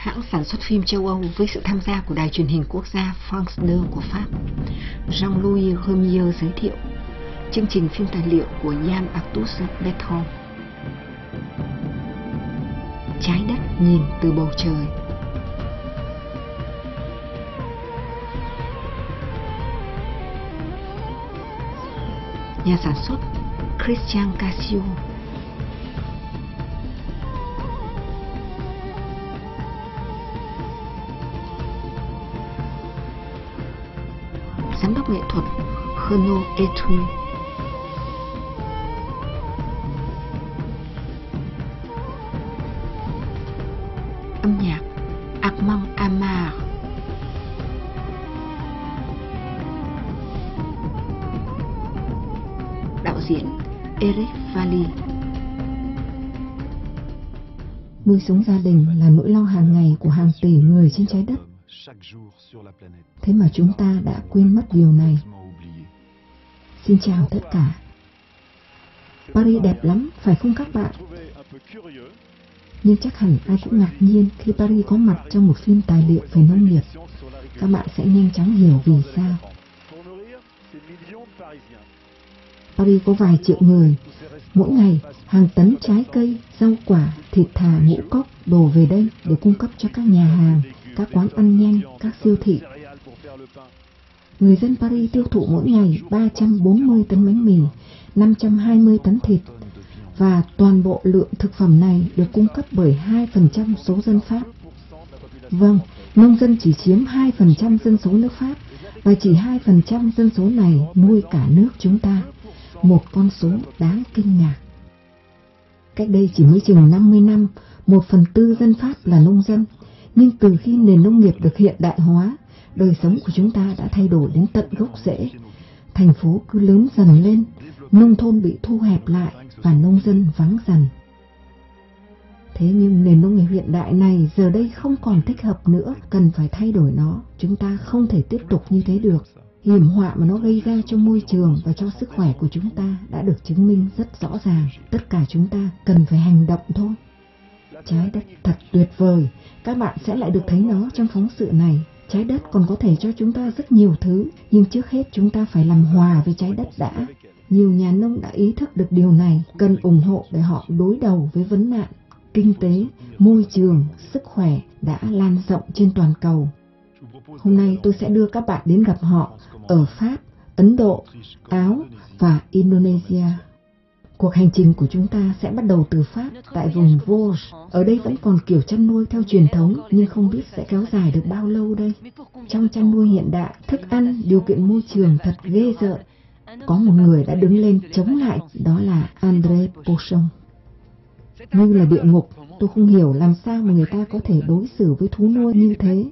hãng sản xuất phim châu Âu với sự tham gia của đài truyền hình quốc gia France 2 của Pháp. Jean-Louis Remier giới thiệu chương trình phim tài liệu của Yann Arthus Bertrand. Trái đất nhìn từ bầu trời. Nhà sản xuất Christian Casio. Giám đốc nghệ thuật Renaud Etru. Âm nhạc Armand Amar. Đạo diễn Eric Valli. Nuôi sống gia đình là nỗi lo hàng ngày của hàng tỷ người trên trái đất. Thế mà chúng ta đã quên mất điều này. Xin chào tất cả. Paris đẹp lắm, phải không các bạn? Nhưng chắc hẳn ai cũng ngạc nhiên khi Paris có mặt trong một phim tài liệu về nông nghiệp. Các bạn sẽ nhanh chóng hiểu vì sao. Paris có vài triệu người. Mỗi ngày, hàng tấn trái cây, rau quả, thịt thà, ngũ cốc đổ về đây để cung cấp cho các nhà hàng, các quán ăn nhanh, các siêu thị. Người dân Paris tiêu thụ mỗi ngày 340 tấn bánh mì, 520 tấn thịt. Và toàn bộ lượng thực phẩm này được cung cấp bởi 2% số dân Pháp. Vâng, nông dân chỉ chiếm 2% dân số nước Pháp, và chỉ 2% dân số này nuôi cả nước chúng ta. Một con số đáng kinh ngạc. Cách đây chỉ mới chừng 50 năm, 1/4 dân Pháp là nông dân. Nhưng từ khi nền nông nghiệp được hiện đại hóa, đời sống của chúng ta đã thay đổi đến tận gốc rễ. Thành phố cứ lớn dần lên, nông thôn bị thu hẹp lại và nông dân vắng dần. Thế nhưng nền nông nghiệp hiện đại này giờ đây không còn thích hợp nữa, cần phải thay đổi nó. Chúng ta không thể tiếp tục như thế được. Hiểm họa mà nó gây ra cho môi trường và cho sức khỏe của chúng ta đã được chứng minh rất rõ ràng. Tất cả chúng ta cần phải hành động thôi. Trái đất thật tuyệt vời, các bạn sẽ lại được thấy nó trong phóng sự này. Trái đất còn có thể cho chúng ta rất nhiều thứ, nhưng trước hết chúng ta phải làm hòa với trái đất đã. Nhiều nhà nông đã ý thức được điều này, cần ủng hộ để họ đối đầu với vấn nạn. Kinh tế, môi trường, sức khỏe đã lan rộng trên toàn cầu. Hôm nay tôi sẽ đưa các bạn đến gặp họ ở Pháp, Ấn Độ, Áo và Indonesia. Cuộc hành trình của chúng ta sẽ bắt đầu từ Pháp tại vùng Vosges. Ở đây vẫn còn kiểu chăn nuôi theo truyền thống, nhưng không biết sẽ kéo dài được bao lâu đây. Trong chăn nuôi hiện đại, thức ăn, điều kiện môi trường thật ghê rợn. Có một người đã đứng lên chống lại, đó là André Pochon. Như là địa ngục, tôi không hiểu làm sao mà người ta có thể đối xử với thú nuôi như thế.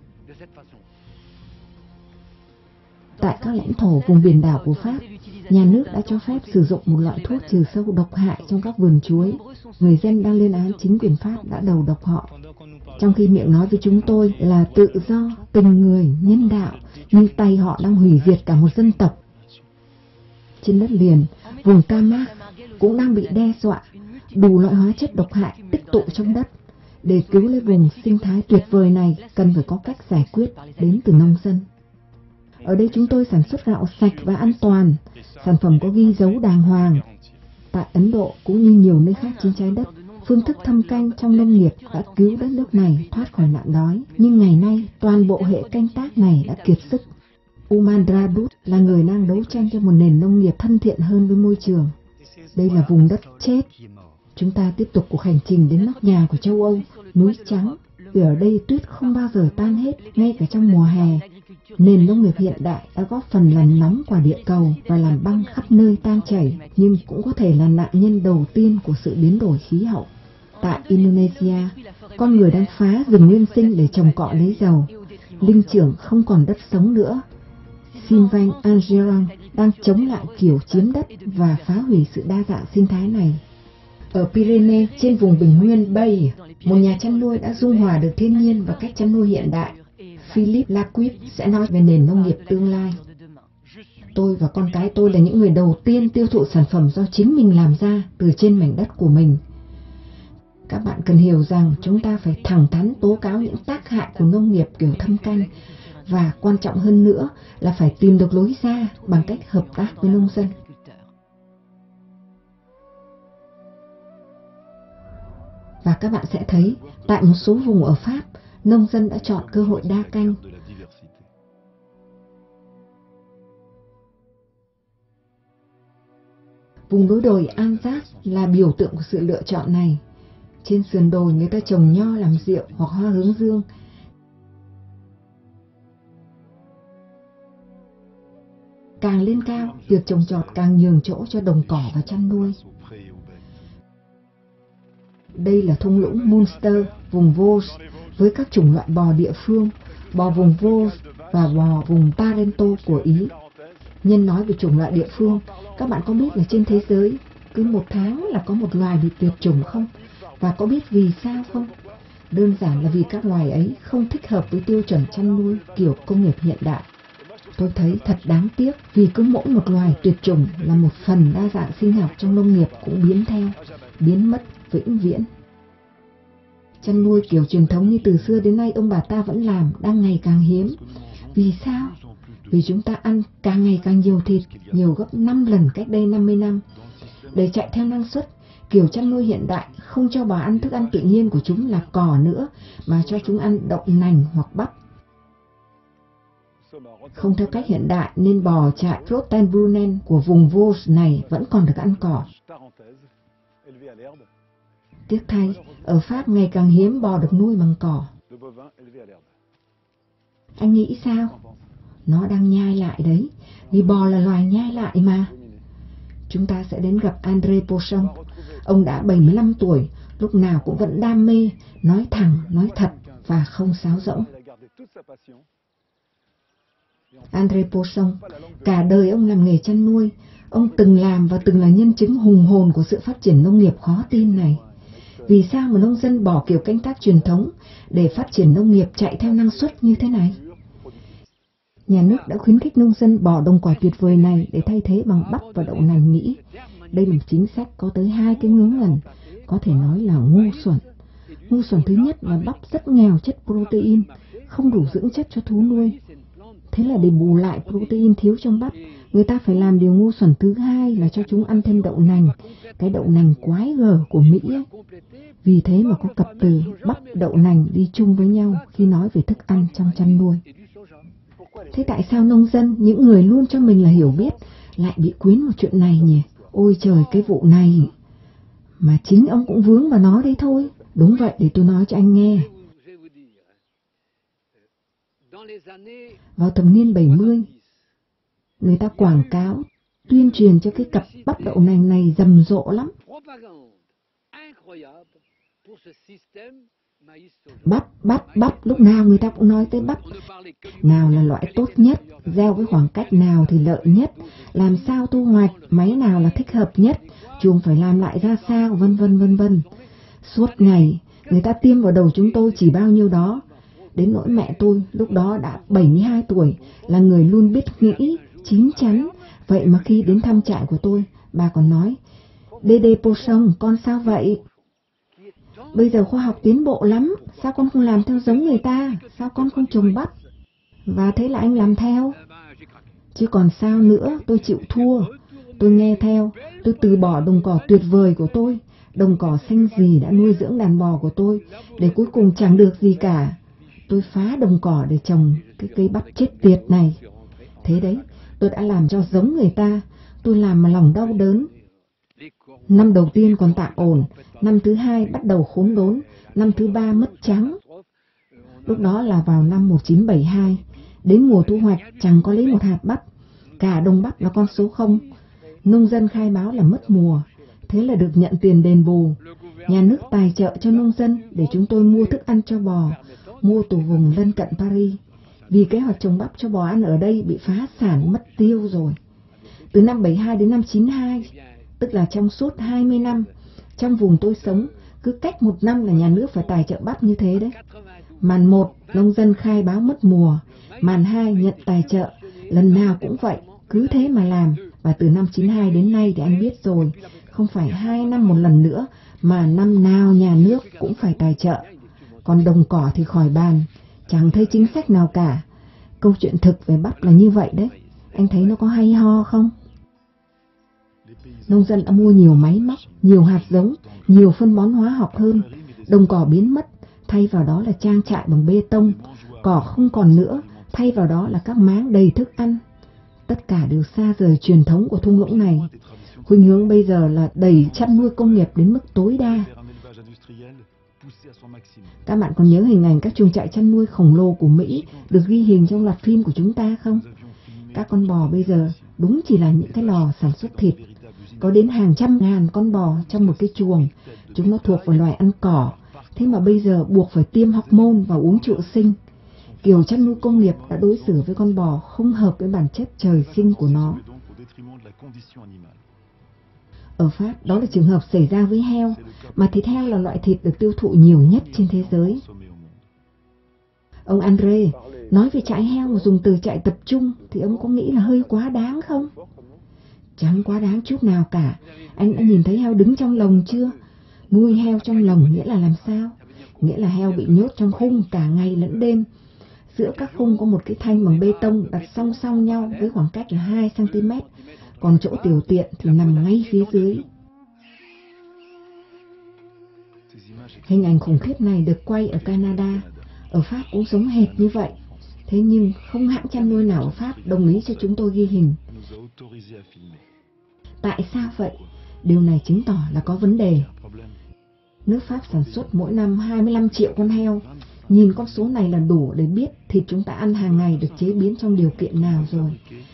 Tại các lãnh thổ vùng biển đảo của Pháp, nhà nước đã cho phép sử dụng một loại thuốc trừ sâu độc hại trong các vườn chuối. Người dân đang lên án chính quyền Pháp đã đầu độc họ. Trong khi miệng nói với chúng tôi là tự do, tình người, nhân đạo, nhưng tay họ đang hủy diệt cả một dân tộc. Trên đất liền, vùng Camargue cũng đang bị đe dọa, đủ loại hóa chất độc hại tích tụ trong đất. Để cứu lấy vùng sinh thái tuyệt vời này, cần phải có cách giải quyết đến từ nông dân. Ở đây chúng tôi sản xuất gạo sạch và an toàn, sản phẩm có ghi dấu đàng hoàng. Tại Ấn Độ cũng như nhiều nơi khác trên trái đất, phương thức thâm canh trong nông nghiệp đã cứu đất nước này thoát khỏi nạn đói. Nhưng ngày nay, toàn bộ hệ canh tác này đã kiệt sức. Umandra Dut là người đang đấu tranh cho một nền nông nghiệp thân thiện hơn với môi trường. Đây là vùng đất chết. Chúng ta tiếp tục cuộc hành trình đến nóc nhà của châu Âu, núi trắng. Vì ở đây tuyết không bao giờ tan hết, ngay cả trong mùa hè. Nền nông nghiệp hiện đại đã góp phần làm nóng quả địa cầu và làm băng khắp nơi tan chảy, nhưng cũng có thể là nạn nhân đầu tiên của sự biến đổi khí hậu. Tại Indonesia, con người đang phá rừng nguyên sinh để trồng cọ lấy dầu. Linh trưởng không còn đất sống nữa. Sinvanh Angerang đang chống lại kiểu chiếm đất và phá hủy sự đa dạng sinh thái này. Ở Pyrenees, trên vùng bình nguyên Bay, một nhà chăn nuôi đã dung hòa được thiên nhiên và cách chăn nuôi hiện đại. Philippe Laquip sẽ nói về nền nông nghiệp tương lai. Tôi và con cái tôi là những người đầu tiên tiêu thụ sản phẩm do chính mình làm ra từ trên mảnh đất của mình. Các bạn cần hiểu rằng chúng ta phải thẳng thắn tố cáo những tác hại của nông nghiệp kiểu thâm canh, và quan trọng hơn nữa là phải tìm được lối ra bằng cách hợp tác với nông dân. Và các bạn sẽ thấy, tại một số vùng ở Pháp, nông dân đã chọn cơ hội đa canh. Vùng núi đồi Alsace là biểu tượng của sự lựa chọn này. Trên sườn đồi người ta trồng nho làm rượu hoặc hoa hướng dương. Càng lên cao, việc trồng trọt càng nhường chỗ cho đồng cỏ và chăn nuôi. Đây là thung lũng Munster, vùng Vosges, với các chủng loại bò địa phương, bò vùng Vosges và bò vùng Tarento của Ý. Nhân nói về chủng loại địa phương, các bạn có biết là trên thế giới, cứ 1 tháng là có một loài bị tuyệt chủng không? Và có biết vì sao không? Đơn giản là vì các loài ấy không thích hợp với tiêu chuẩn chăn nuôi kiểu công nghiệp hiện đại. Tôi thấy thật đáng tiếc vì cứ mỗi một loài tuyệt chủng là một phần đa dạng sinh học trong nông nghiệp cũng biến theo, biến mất vĩnh viễn. Chăn nuôi kiểu truyền thống như từ xưa đến nay ông bà ta vẫn làm đang ngày càng hiếm. Vì sao? Vì chúng ta ăn càng ngày càng nhiều thịt, nhiều gấp 5 lần cách đây 50 năm. Để chạy theo năng suất, kiểu chăn nuôi hiện đại không cho bò ăn thức ăn tự nhiên của chúng là cỏ nữa, mà cho chúng ăn đậu nành hoặc bắp. Không theo cách hiện đại nên bò trại Rottenbrunnen của vùng Vosges này vẫn còn được ăn cỏ. Tiếc thay, ở Pháp ngày càng hiếm bò được nuôi bằng cỏ. Anh nghĩ sao? Nó đang nhai lại đấy, vì bò là loài nhai lại mà. Chúng ta sẽ đến gặp André Poisson. Ông đã 75 tuổi, lúc nào cũng vẫn đam mê, nói thẳng, nói thật và không sáo rỗng. André Poisson, cả đời ông làm nghề chăn nuôi. Ông từng làm và từng là nhân chứng hùng hồn của sự phát triển nông nghiệp khó tin này. Vì sao mà nông dân bỏ kiểu canh tác truyền thống để phát triển nông nghiệp chạy theo năng suất như thế này? Nhà nước đã khuyến khích nông dân bỏ đồng cỏ tuyệt vời này để thay thế bằng bắp và đậu nành Mỹ. Đây là một chính sách có tới 2 cái ngớ ngẩn, có thể nói là ngu xuẩn. Ngu xuẩn thứ nhất là bắp rất nghèo chất protein, không đủ dưỡng chất cho thú nuôi. Thế là để bù lại protein thiếu trong bắp, người ta phải làm điều ngu xuẩn thứ hai là cho chúng ăn thêm đậu nành, cái đậu nành quái gở của Mỹ ấy. Vì thế mà có cặp từ bắp đậu nành đi chung với nhau khi nói về thức ăn trong chăn nuôi. Thế tại sao nông dân, những người luôn cho mình là hiểu biết, lại bị quyến vào chuyện này nhỉ? Ôi trời, cái vụ này mà chính ông cũng vướng vào nó đấy thôi. Đúng vậy, để tôi nói cho anh nghe. Vào thập niên 70, người ta quảng cáo, tuyên truyền cho cái cặp bắp đậu nành này rầm rộ lắm. Bắp, lúc nào người ta cũng nói tới bắp. Nào là loại tốt nhất, gieo với khoảng cách nào thì lợi nhất, làm sao thu hoạch, máy nào là thích hợp nhất, chuồng phải làm lại ra sao, vân vân. Suốt ngày, người ta tiêm vào đầu chúng tôi chỉ bao nhiêu đó. Đến nỗi mẹ tôi, lúc đó đã 72 tuổi, là người luôn biết nghĩ, chín chắn. Vậy mà khi đến thăm trại của tôi, bà còn nói, Dédé Poisson, con sao vậy? Bây giờ khoa học tiến bộ lắm, sao con không làm theo giống người ta, sao con không trồng bắp? Và thế là anh làm theo. Chứ còn sao nữa, tôi chịu thua. Tôi nghe theo, tôi từ bỏ đồng cỏ tuyệt vời của tôi, đồng cỏ xanh gì đã nuôi dưỡng đàn bò của tôi, để cuối cùng chẳng được gì cả. Tôi phá đồng cỏ để trồng cái cây bắp chết tiệt này. Thế đấy, tôi đã làm cho giống người ta, tôi làm mà lòng đau đớn. Năm đầu tiên còn tạm ổn, năm thứ hai bắt đầu khốn đốn, năm thứ ba mất trắng. Lúc đó là vào năm 1972, đến mùa thu hoạch chẳng có lấy một hạt bắp, cả đồng bắp là con số 0. Nông dân khai báo là mất mùa, thế là được nhận tiền đền bù. Nhà nước tài trợ cho nông dân để chúng tôi mua thức ăn cho bò, mua từ vùng lân cận Paris. Vì kế hoạch trồng bắp cho bò ăn ở đây bị phá sản mất tiêu rồi. Từ năm 72 đến năm 92, tức là trong suốt 20 năm, trong vùng tôi sống, cứ cách 1 năm là nhà nước phải tài trợ bắp như thế đấy. Màn 1, nông dân khai báo mất mùa. Màn 2, nhận tài trợ. Lần nào cũng vậy, cứ thế mà làm. Và từ năm 92 đến nay thì anh biết rồi, không phải 2 năm một lần nữa, mà năm nào nhà nước cũng phải tài trợ. Còn đồng cỏ thì khỏi bàn, chẳng thấy chính sách nào cả. Câu chuyện thực về bắp là như vậy đấy. Anh thấy nó có hay ho không? Nông dân đã mua nhiều máy móc, nhiều hạt giống, nhiều phân bón hóa học hơn. Đồng cỏ biến mất, thay vào đó là trang trại bằng bê tông. Cỏ không còn nữa, thay vào đó là các máng đầy thức ăn. Tất cả đều xa rời truyền thống của thung lũng này. Khuynh hướng bây giờ là đẩy chăn nuôi công nghiệp đến mức tối đa. Các bạn còn nhớ hình ảnh các chuồng trại chăn nuôi khổng lồ của Mỹ được ghi hình trong loạt phim của chúng ta không? Các con bò bây giờ đúng chỉ là những cái lò sản xuất thịt. Có đến hàng trăm ngàn con bò trong một cái chuồng. Chúng nó thuộc vào loài ăn cỏ. Thế mà bây giờ buộc phải tiêm hormone và uống trụ sinh. Kiểu chăn nuôi công nghiệp đã đối xử với con bò không hợp với bản chất trời sinh của nó. Ở Pháp, đó là trường hợp xảy ra với heo, mà thịt heo là loại thịt được tiêu thụ nhiều nhất trên thế giới. Ông André nói về trại heo mà dùng từ trại tập trung thì ông có nghĩ là hơi quá đáng không? Chẳng quá đáng chút nào cả. Anh đã nhìn thấy heo đứng trong lồng chưa? Nuôi heo trong lồng nghĩa là làm sao? Nghĩa là heo bị nhốt trong khung cả ngày lẫn đêm. Giữa các khung có một cái thanh bằng bê tông đặt song song nhau với khoảng cách là 2 cm, còn chỗ tiểu tiện thì nằm ngay phía dưới. Hình ảnh khủng khiếp này được quay ở Canada. Ở Pháp cũng giống hệt như vậy. Thế nhưng không hãng chăn nuôi nào ở Pháp đồng ý cho chúng tôi ghi hình. Tại sao vậy? Điều này chứng tỏ là có vấn đề. Nước Pháp sản xuất mỗi năm 25 triệu con heo. Nhìn con số này là đủ để biết thịt chúng ta ăn hàng ngày được chế biến trong điều kiện nào rồi.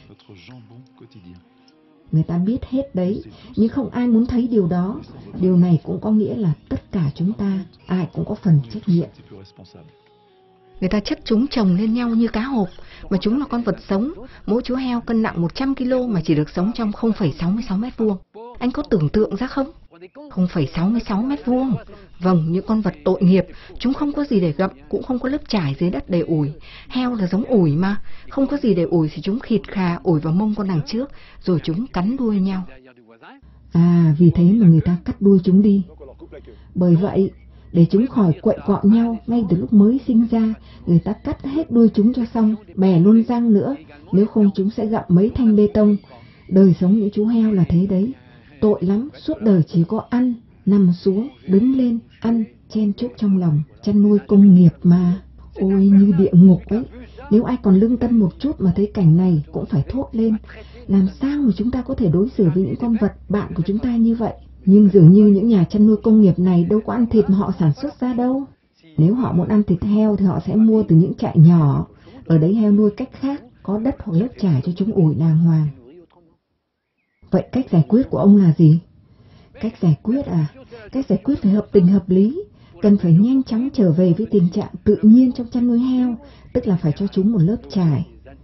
Người ta biết hết đấy, nhưng không ai muốn thấy điều đó. Điều này cũng có nghĩa là tất cả chúng ta, ai cũng có phần trách nhiệm. Người ta chất chúng chồng lên nhau như cá hộp, mà chúng là con vật sống. Mỗi chú heo cân nặng 100 kg mà chỉ được sống trong 0,66 mét vuông. Anh có tưởng tượng ra không? 0,66 mét vuông. Vâng, những con vật tội nghiệp, chúng không có gì để gặm, cũng không có lớp trải dưới đất để ủi. Heo là giống ủi mà, không có gì để ủi thì chúng khịt khà ủi vào mông con đằng trước, rồi chúng cắn đuôi nhau. À, vì thế mà người ta cắt đuôi chúng đi. Bởi vậy, để chúng khỏi quậy quọ nhau ngay từ lúc mới sinh ra, người ta cắt hết đuôi chúng cho xong, bè luôn răng nữa, nếu không chúng sẽ gặm mấy thanh bê tông. Đời sống những chú heo là thế đấy. Tội lắm, suốt đời chỉ có ăn, nằm xuống, đứng lên, ăn, chen chúc trong lòng. Chăn nuôi công nghiệp mà. Ôi, như địa ngục ấy. Nếu ai còn lương tâm một chút mà thấy cảnh này cũng phải thốt lên. Làm sao mà chúng ta có thể đối xử với những con vật bạn của chúng ta như vậy? Nhưng dường như những nhà chăn nuôi công nghiệp này đâu có ăn thịt mà họ sản xuất ra đâu. Nếu họ muốn ăn thịt heo thì họ sẽ mua từ những trại nhỏ. Ở đấy heo nuôi cách khác, có đất hoặc lớp trải cho chúng ủi đàng hoàng. Vậy cách giải quyết của ông là gì? Cách giải quyết à? Cách giải quyết phải hợp tình hợp lý. Cần phải nhanh chóng trở về với tình trạng tự nhiên trong chăn nuôi heo, tức là phải cho chúng một lớp trải.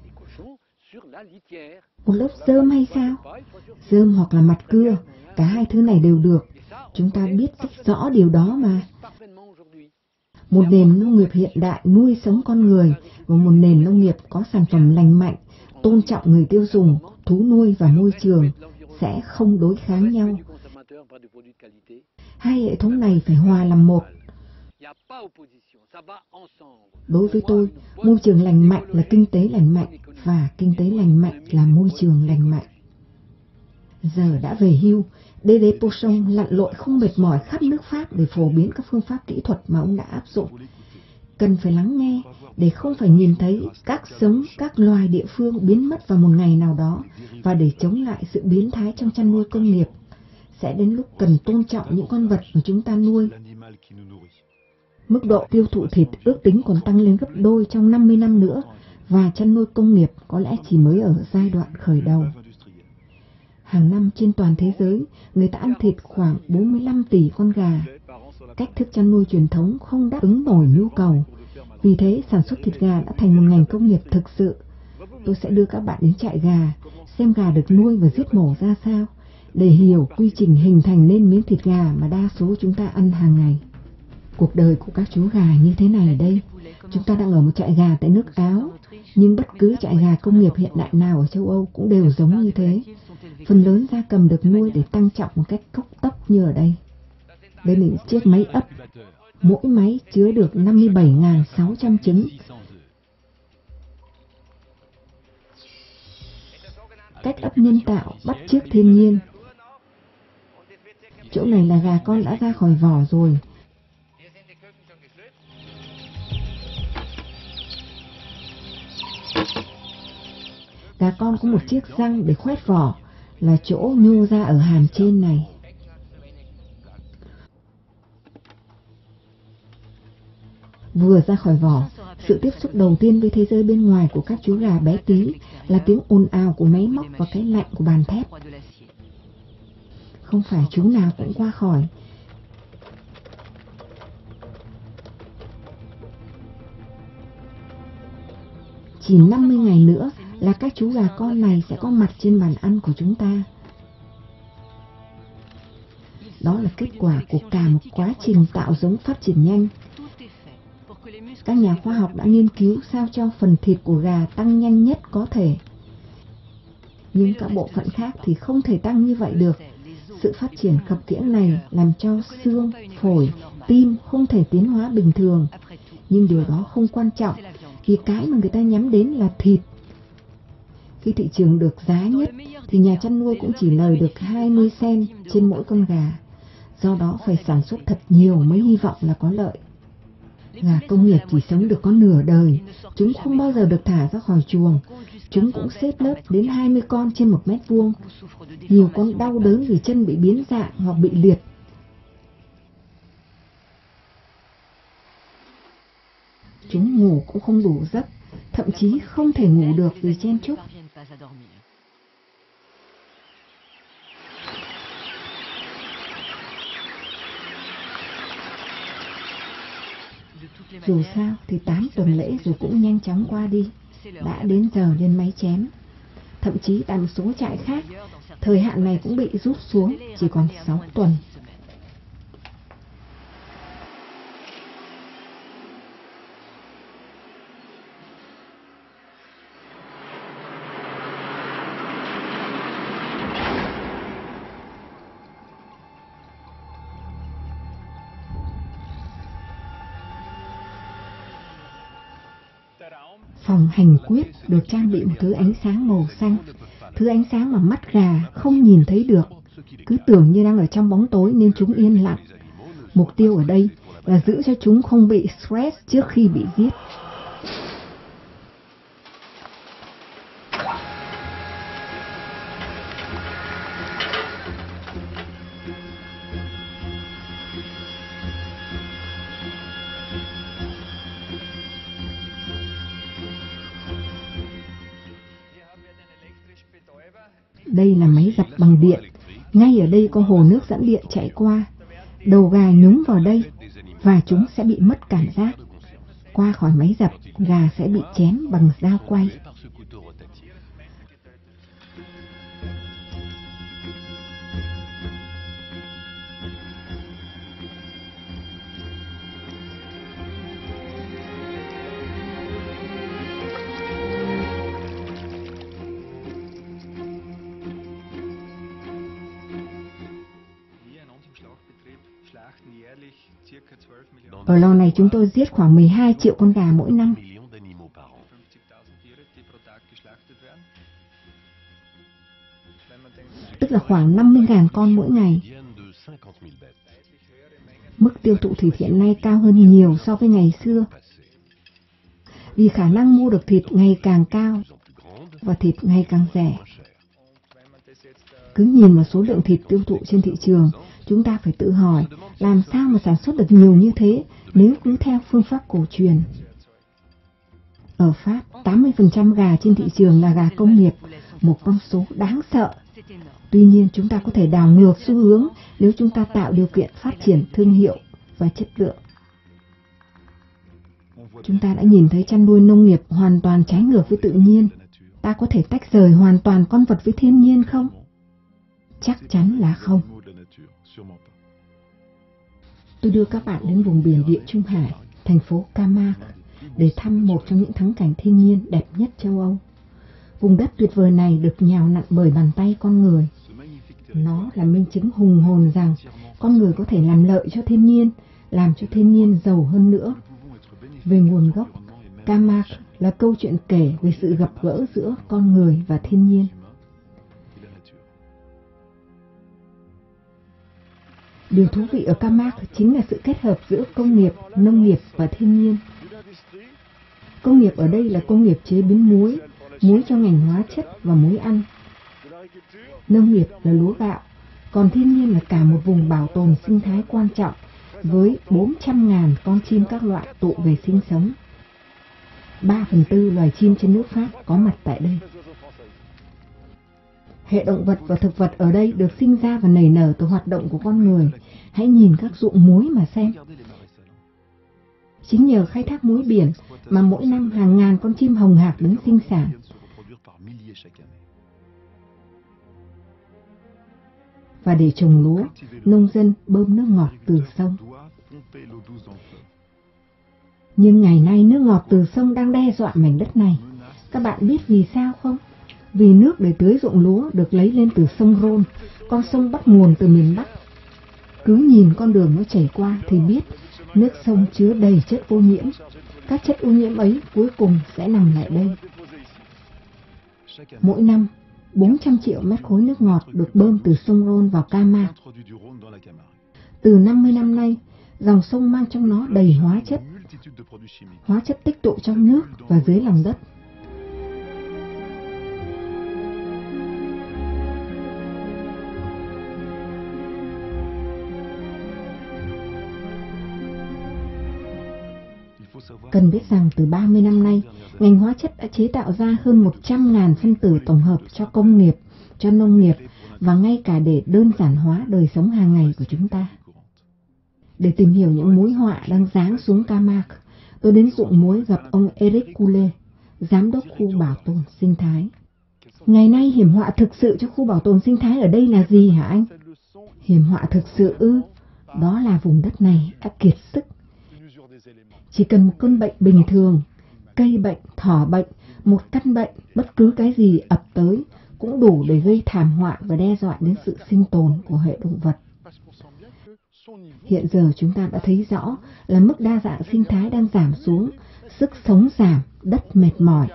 Một lớp rơm hay sao? Rơm hoặc là mặt cưa, cả hai thứ này đều được. Chúng ta biết rất rõ điều đó mà. Một nền nông nghiệp hiện đại nuôi sống con người và một nền nông nghiệp có sản phẩm lành mạnh, tôn trọng người tiêu dùng, thú nuôi và môi trường sẽ không đối kháng nhau. Hai hệ thống này phải hòa làm một. Đối với tôi, môi trường lành mạnh là kinh tế lành mạnh và kinh tế lành mạnh là môi trường lành mạnh. Giờ đã về hưu, Dédé Pochon lặn lội không mệt mỏi khắp nước Pháp để phổ biến các phương pháp kỹ thuật mà ông đã áp dụng. Cần phải lắng nghe để không phải nhìn thấy các giống, các loài địa phương biến mất vào một ngày nào đó và để chống lại sự biến thái trong chăn nuôi công nghiệp. Sẽ đến lúc cần tôn trọng những con vật mà chúng ta nuôi. Mức độ tiêu thụ thịt ước tính còn tăng lên gấp đôi trong 50 năm nữa và chăn nuôi công nghiệp có lẽ chỉ mới ở giai đoạn khởi đầu. Hàng năm trên toàn thế giới, người ta ăn thịt khoảng 45 tỷ con gà. Cách thức chăn nuôi truyền thống không đáp ứng nổi nhu cầu. Vì thế, sản xuất thịt gà đã thành một ngành công nghiệp thực sự. Tôi sẽ đưa các bạn đến trại gà, xem gà được nuôi và giết mổ ra sao, để hiểu quy trình hình thành nên miếng thịt gà mà đa số chúng ta ăn hàng ngày. Cuộc đời của các chú gà như thế này đây. Chúng ta đang ở một trại gà tại nước Áo, nhưng bất cứ trại gà công nghiệp hiện đại nào ở châu Âu cũng đều giống như thế. Phần lớn gia cầm được nuôi để tăng trọng một cách cốc tốc như ở đây. Đây là những chiếc máy ấp. Mỗi máy chứa được 57.600 trứng. Cách ấp nhân tạo bắt chước thiên nhiên. Chỗ này là gà con đã ra khỏi vỏ rồi. Gà con có một chiếc răng để khoét vỏ, là chỗ nhô ra ở hàm trên này. Vừa ra khỏi vỏ, sự tiếp xúc đầu tiên với thế giới bên ngoài của các chú gà bé tí là tiếng ồn ào của máy móc và cái lạnh của bàn thép. Không phải chú nào cũng qua khỏi. Chỉ 50 ngày nữa là các chú gà con này sẽ có mặt trên bàn ăn của chúng ta. Đó là kết quả của cả một quá trình tạo giống phát triển nhanh. Các nhà khoa học đã nghiên cứu sao cho phần thịt của gà tăng nhanh nhất có thể. Nhưng các bộ phận khác thì không thể tăng như vậy được. Sự phát triển khập khiễng này làm cho xương, phổi, tim không thể tiến hóa bình thường. Nhưng điều đó không quan trọng, vì cái mà người ta nhắm đến là thịt. Khi thị trường được giá nhất, thì nhà chăn nuôi cũng chỉ lời được 20 cent trên mỗi con gà. Do đó phải sản xuất thật nhiều mới hy vọng là có lợi. Gà công nghiệp chỉ sống được có nửa đời, chúng không bao giờ được thả ra khỏi chuồng. Chúng cũng xếp lớp đến 20 con trên 1 mét vuông. Nhiều con đau đớn vì chân bị biến dạng hoặc bị liệt. Chúng ngủ cũng không đủ giấc, thậm chí không thể ngủ được vì chen chúc. Dù sao thì 8 tuần lễ rồi cũng nhanh chóng qua đi. Đã đến giờ lên máy chém. Thậm chí tại một số trại khác, thời hạn này cũng bị rút xuống, chỉ còn 6 tuần. Phòng hành quyết được trang bị một thứ ánh sáng màu xanh, thứ ánh sáng mà mắt gà không nhìn thấy được, cứ tưởng như đang ở trong bóng tối nên chúng yên lặng. Mục tiêu ở đây là giữ cho chúng không bị stress trước khi bị giết. Đây là máy dập bằng điện. Ngay ở đây có hồ nước dẫn điện chạy qua. Đầu gà nhúng vào đây và chúng sẽ bị mất cảm giác. Qua khỏi máy dập, gà sẽ bị chém bằng dao quay. Ở lò này chúng tôi giết khoảng 12 triệu con gà mỗi năm. Tức là khoảng 50.000 con mỗi ngày. Mức tiêu thụ thịt hiện nay cao hơn nhiều so với ngày xưa. Vì khả năng mua được thịt ngày càng cao và thịt ngày càng rẻ. Cứ nhìn vào số lượng thịt tiêu thụ trên thị trường, chúng ta phải tự hỏi làm sao mà sản xuất được nhiều như thế nếu cứ theo phương pháp cổ truyền. Ở Pháp, 80% gà trên thị trường là gà công nghiệp, một con số đáng sợ. Tuy nhiên chúng ta có thể đảo ngược xu hướng nếu chúng ta tạo điều kiện phát triển thương hiệu và chất lượng. Chúng ta đã nhìn thấy chăn nuôi nông nghiệp hoàn toàn trái ngược với tự nhiên. Ta có thể tách rời hoàn toàn con vật với thiên nhiên không? Chắc chắn là không. Tôi đưa các bạn đến vùng biển Địa Trung Hải, thành phố Camargue, để thăm một trong những thắng cảnh thiên nhiên đẹp nhất châu Âu. Vùng đất tuyệt vời này được nhào nặn bởi bàn tay con người. Nó là minh chứng hùng hồn rằng con người có thể làm lợi cho thiên nhiên, làm cho thiên nhiên giàu hơn nữa. Về nguồn gốc, Camargue là câu chuyện kể về sự gặp gỡ giữa con người và thiên nhiên. Điều thú vị ở Camargue chính là sự kết hợp giữa công nghiệp, nông nghiệp và thiên nhiên. Công nghiệp ở đây là công nghiệp chế biến muối, muối cho ngành hóa chất và muối ăn. Nông nghiệp là lúa gạo, còn thiên nhiên là cả một vùng bảo tồn sinh thái quan trọng với 400.000 con chim các loại tụ về sinh sống. 3/4 loài chim trên nước Pháp có mặt tại đây. Hệ động vật và thực vật ở đây được sinh ra và nảy nở từ hoạt động của con người. Hãy nhìn các ruộng muối mà xem. Chính nhờ khai thác muối biển mà mỗi năm hàng ngàn con chim hồng hạc đứng sinh sản. Và để trồng lúa, nông dân bơm nước ngọt từ sông. Nhưng ngày nay nước ngọt từ sông đang đe dọa mảnh đất này. Các bạn biết vì sao không? Vì nước để tưới ruộng lúa được lấy lên từ sông Rhône, con sông bắt nguồn từ miền Bắc. Cứ nhìn con đường nó chảy qua thì biết nước sông chứa đầy chất ô nhiễm. Các chất ô nhiễm ấy cuối cùng sẽ nằm lại đây. Mỗi năm, 400 triệu mét khối nước ngọt được bơm từ sông Rhône vào Camargue. Từ 50 năm nay, dòng sông mang trong nó đầy hóa chất tích tụ trong nước và dưới lòng đất. Cần biết rằng từ 30 năm nay, ngành hóa chất đã chế tạo ra hơn 100.000 phân tử tổng hợp cho công nghiệp, cho nông nghiệp và ngay cả để đơn giản hóa đời sống hàng ngày của chúng ta. Để tìm hiểu những mối họa đang giáng xuống Camargue, tôi đến ruộng muối gặp ông Eric Coulet, giám đốc khu bảo tồn sinh thái. Ngày nay hiểm họa thực sự cho khu bảo tồn sinh thái ở đây là gì hả anh? Hiểm họa thực sự ư? Đó là vùng đất này đã kiệt sức. Chỉ cần một cơn bệnh bình thường, cây bệnh, thỏ bệnh, một căn bệnh, bất cứ cái gì ập tới cũng đủ để gây thảm họa và đe dọa đến sự sinh tồn của hệ động vật. Hiện giờ chúng ta đã thấy rõ là mức đa dạng sinh thái đang giảm xuống, sức sống giảm, đất mệt mỏi.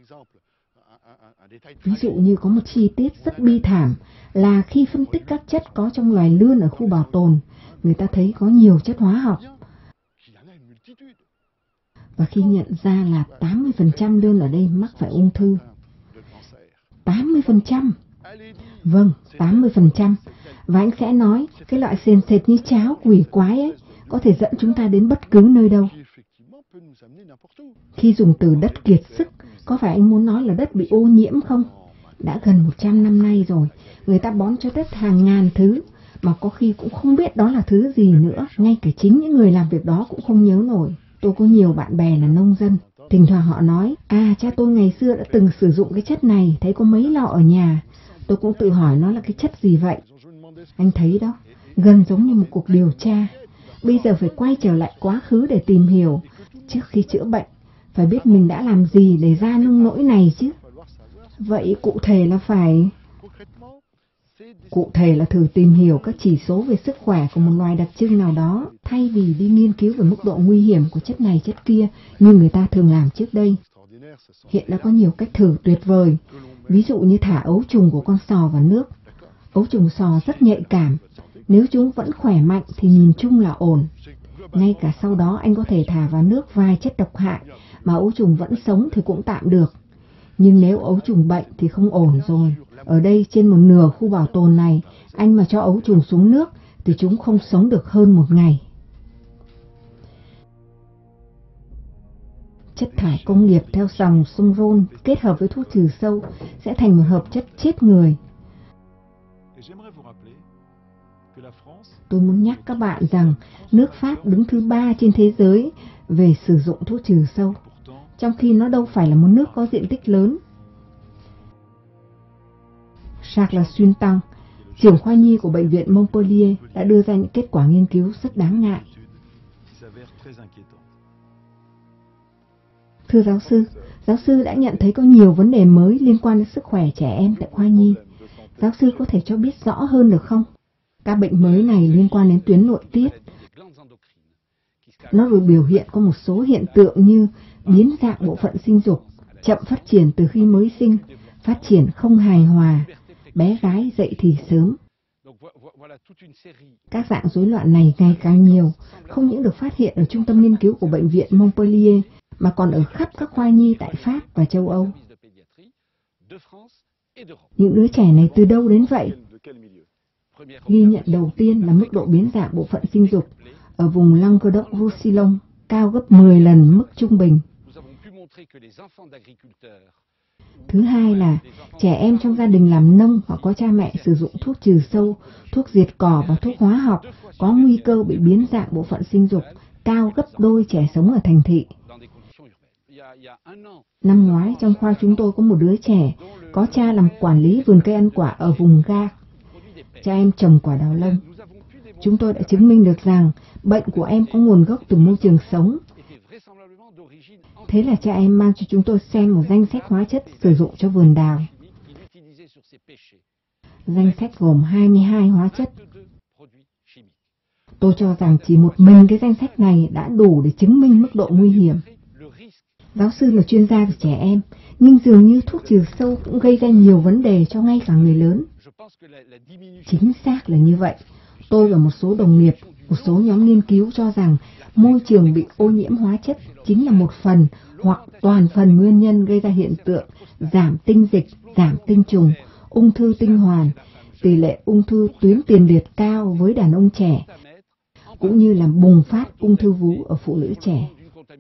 Ví dụ như có một chi tiết rất bi thảm là khi phân tích các chất có trong loài lươn ở khu bảo tồn, người ta thấy có nhiều chất hóa học. Và khi nhận ra là 80% lươn ở đây mắc phải ung thư. 80%? Vâng, 80%. Và anh sẽ nói, cái loại sền sệt như cháo quỷ quái ấy, có thể dẫn chúng ta đến bất cứ nơi đâu. Khi dùng từ đất kiệt sức, có phải anh muốn nói là đất bị ô nhiễm không? Đã gần 100 năm nay rồi, người ta bón cho đất hàng ngàn thứ, mà có khi cũng không biết đó là thứ gì nữa. Ngay cả chính những người làm việc đó cũng không nhớ nổi. Tôi có nhiều bạn bè là nông dân. Thỉnh thoảng họ nói, cha tôi ngày xưa đã từng sử dụng cái chất này, thấy có mấy lọ ở nhà. Tôi cũng tự hỏi nó là cái chất gì vậy? Anh thấy đó, gần giống như một cuộc điều tra. Bây giờ phải quay trở lại quá khứ để tìm hiểu. Trước khi chữa bệnh, phải biết mình đã làm gì để ra nông nỗi này chứ. Vậy cụ thể là thử tìm hiểu các chỉ số về sức khỏe của một loài đặc trưng nào đó, thay vì đi nghiên cứu về mức độ nguy hiểm của chất này chất kia như người ta thường làm trước đây. Hiện đã có nhiều cách thử tuyệt vời, ví dụ như thả ấu trùng của con sò vào nước. Ấu trùng sò rất nhạy cảm, nếu chúng vẫn khỏe mạnh thì nhìn chung là ổn. Ngay cả sau đó anh có thể thả vào nước vài chất độc hại mà ấu trùng vẫn sống thì cũng tạm được. Nhưng nếu ấu trùng bệnh thì không ổn rồi. Ở đây trên một nửa khu bảo tồn này, anh mà cho ấu trùng xuống nước thì chúng không sống được hơn một ngày. Chất thải công nghiệp theo dòng sông Rhône kết hợp với thuốc trừ sâu sẽ thành một hợp chất chết người. Tôi muốn nhắc các bạn rằng nước Pháp đứng thứ 3 trên thế giới về sử dụng thuốc trừ sâu, trong khi nó đâu phải là một nước có diện tích lớn. Charles Swinton, trưởng khoa nhi của bệnh viện Montpellier, đã đưa ra những kết quả nghiên cứu rất đáng ngại. Thưa giáo sư đã nhận thấy có nhiều vấn đề mới liên quan đến sức khỏe trẻ em tại khoa nhi. Giáo sư có thể cho biết rõ hơn được không? Các bệnh mới này liên quan đến tuyến nội tiết. Nó được biểu hiện có một số hiện tượng như biến dạng bộ phận sinh dục, chậm phát triển từ khi mới sinh, phát triển không hài hòa, bé gái dậy thì sớm. Các dạng rối loạn này ngày càng nhiều, không những được phát hiện ở trung tâm nghiên cứu của bệnh viện Montpellier, mà còn ở khắp các khoa nhi tại Pháp và châu Âu. Những đứa trẻ này từ đâu đến vậy? Ghi nhận đầu tiên là mức độ biến dạng bộ phận sinh dục ở vùng Languedoc-Roussillon, cao gấp 10 lần mức trung bình. Thứ hai là trẻ em trong gia đình làm nông hoặc có cha mẹ sử dụng thuốc trừ sâu, thuốc diệt cỏ và thuốc hóa học có nguy cơ bị biến dạng bộ phận sinh dục, cao gấp đôi trẻ sống ở thành thị. Năm ngoái trong khoa chúng tôi có một đứa trẻ có cha làm quản lý vườn cây ăn quả ở vùng Gard. Cha em trồng quả đào lông. Chúng tôi đã chứng minh được rằng bệnh của em có nguồn gốc từ môi trường sống. Thế là cha em mang cho chúng tôi xem một danh sách hóa chất sử dụng cho vườn đào. Danh sách gồm 22 hóa chất. Tôi cho rằng chỉ một mình cái danh sách này đã đủ để chứng minh mức độ nguy hiểm. Giáo sư là chuyên gia về trẻ em, nhưng dường như thuốc trừ sâu cũng gây ra nhiều vấn đề cho ngay cả người lớn. Chính xác là như vậy. Tôi và một số đồng nghiệp, một số nhóm nghiên cứu cho rằng môi trường bị ô nhiễm hóa chất chính là một phần hoặc toàn phần nguyên nhân gây ra hiện tượng giảm tinh dịch, giảm tinh trùng, ung thư tinh hoàn, tỷ lệ ung thư tuyến tiền liệt cao với đàn ông trẻ, cũng như làm bùng phát ung thư vú ở phụ nữ trẻ.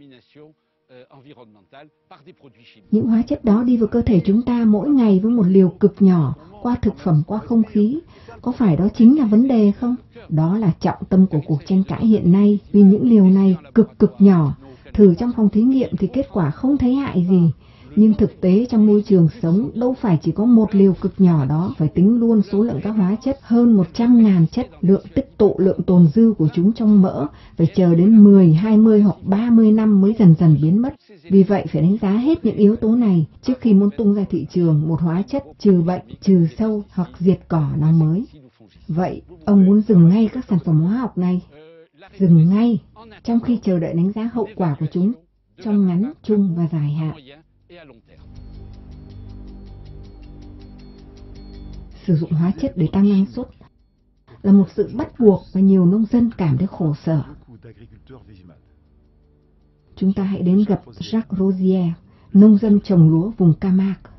Những hóa chất đó đi vào cơ thể chúng ta mỗi ngày với một liều cực nhỏ, qua thực phẩm, qua không khí. Có phải đó chính là vấn đề không? Đó là trọng tâm của cuộc tranh cãi hiện nay, vì những liều này cực nhỏ. Thử trong phòng thí nghiệm thì kết quả không thấy hại gì. Nhưng thực tế trong môi trường sống đâu phải chỉ có một liều cực nhỏ đó, phải tính luôn số lượng các hóa chất hơn 100.000 chất, lượng tích tụ, lượng tồn dư của chúng trong mỡ, phải chờ đến 10, 20 hoặc 30 năm mới dần dần biến mất. Vì vậy phải đánh giá hết những yếu tố này trước khi muốn tung ra thị trường một hóa chất trừ bệnh, trừ sâu hoặc diệt cỏ nào mới. Vậy, ông muốn dừng ngay các sản phẩm hóa học này? Dừng ngay, trong khi chờ đợi đánh giá hậu quả của chúng trong ngắn, trung và dài hạn. Sử dụng hóa chất để tăng năng suất là một sự bắt buộc và nhiều nông dân cảm thấy khổ sở. Chúng ta hãy đến gặp Jacques Rosier, nông dân trồng lúa vùng Camargue.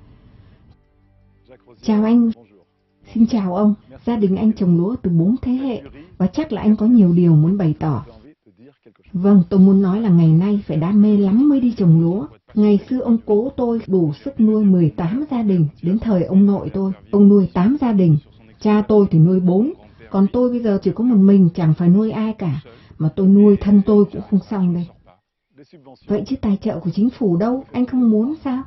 Chào anh. Xin chào ông. Gia đình anh trồng lúa từ 4 thế hệ và chắc là anh có nhiều điều muốn bày tỏ. Vâng, tôi muốn nói là ngày nay phải đam mê lắm mới đi trồng lúa. Ngày xưa ông cố tôi đủ sức nuôi 18 gia đình, đến thời ông nội tôi, ông nuôi 8 gia đình. Cha tôi thì nuôi 4, còn tôi bây giờ chỉ có một mình, chẳng phải nuôi ai cả, mà tôi nuôi thân tôi cũng không xong đây. Vậy chứ tài trợ của chính phủ đâu, anh không muốn sao?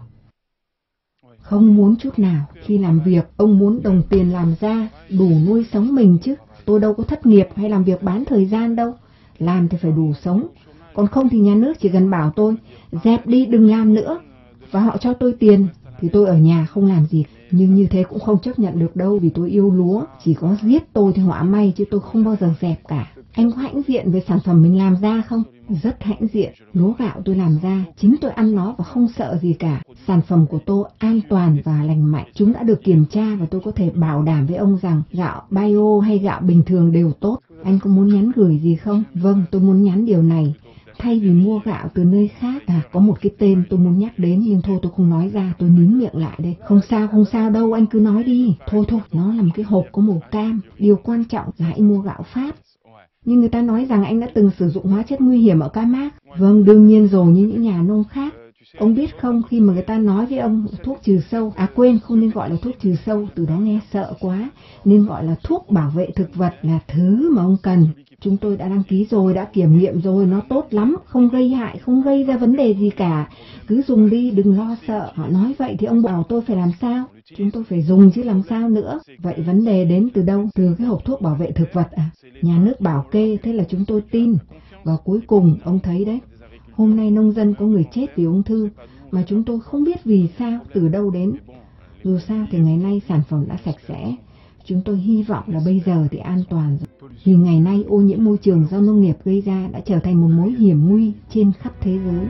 Không muốn chút nào. Khi làm việc, ông muốn đồng tiền làm ra, đủ nuôi sống mình chứ. Tôi đâu có thất nghiệp hay làm việc bán thời gian đâu. Làm thì phải đủ sống. Còn không thì nhà nước chỉ cần bảo tôi, dẹp đi đừng làm nữa. Và họ cho tôi tiền, thì tôi ở nhà không làm gì. Nhưng như thế cũng không chấp nhận được đâu, vì tôi yêu lúa. Chỉ có giết tôi thì họa may, chứ tôi không bao giờ dẹp cả. Anh có hãnh diện về sản phẩm mình làm ra không? Rất hãnh diện. Lúa gạo tôi làm ra, chính tôi ăn nó và không sợ gì cả. Sản phẩm của tôi an toàn và lành mạnh. Chúng đã được kiểm tra và tôi có thể bảo đảm với ông rằng gạo bio hay gạo bình thường đều tốt. Anh có muốn nhắn gửi gì không? Vâng, tôi muốn nhắn điều này. Thay vì mua gạo từ nơi khác, có một cái tên tôi muốn nhắc đến nhưng thôi tôi không nói ra, tôi nín miệng lại đây. Không sao đâu, anh cứ nói đi. Thôi, nó là một cái hộp có màu cam. Điều quan trọng là hãy mua gạo Pháp. Nhưng người ta nói rằng anh đã từng sử dụng hóa chất nguy hiểm ở Camargue. Vâng, đương nhiên rồi, như những nhà nông khác. Ông biết không, khi mà người ta nói với ông thuốc trừ sâu, quên, không nên gọi là thuốc trừ sâu, từ đó nghe sợ quá, nên gọi là thuốc bảo vệ thực vật là thứ mà ông cần. Chúng tôi đã đăng ký rồi, đã kiểm nghiệm rồi, nó tốt lắm, không gây hại, không gây ra vấn đề gì cả. Cứ dùng đi, đừng lo sợ. Họ nói vậy thì ông bảo tôi phải làm sao? Chúng tôi phải dùng chứ làm sao nữa. Vậy vấn đề đến từ đâu? Từ cái hộp thuốc bảo vệ thực vật à? Nhà nước bảo kê, thế là chúng tôi tin. Và cuối cùng, ông thấy đấy, hôm nay nông dân có người chết vì ung thư, mà chúng tôi không biết vì sao, từ đâu đến. Dù sao thì ngày nay sản phẩm đã sạch sẽ. Chúng tôi hy vọng là bây giờ thì an toàn rồi. Vì ngày nay ô nhiễm môi trường do nông nghiệp gây ra đã trở thành một mối hiểm nguy trên khắp thế giới.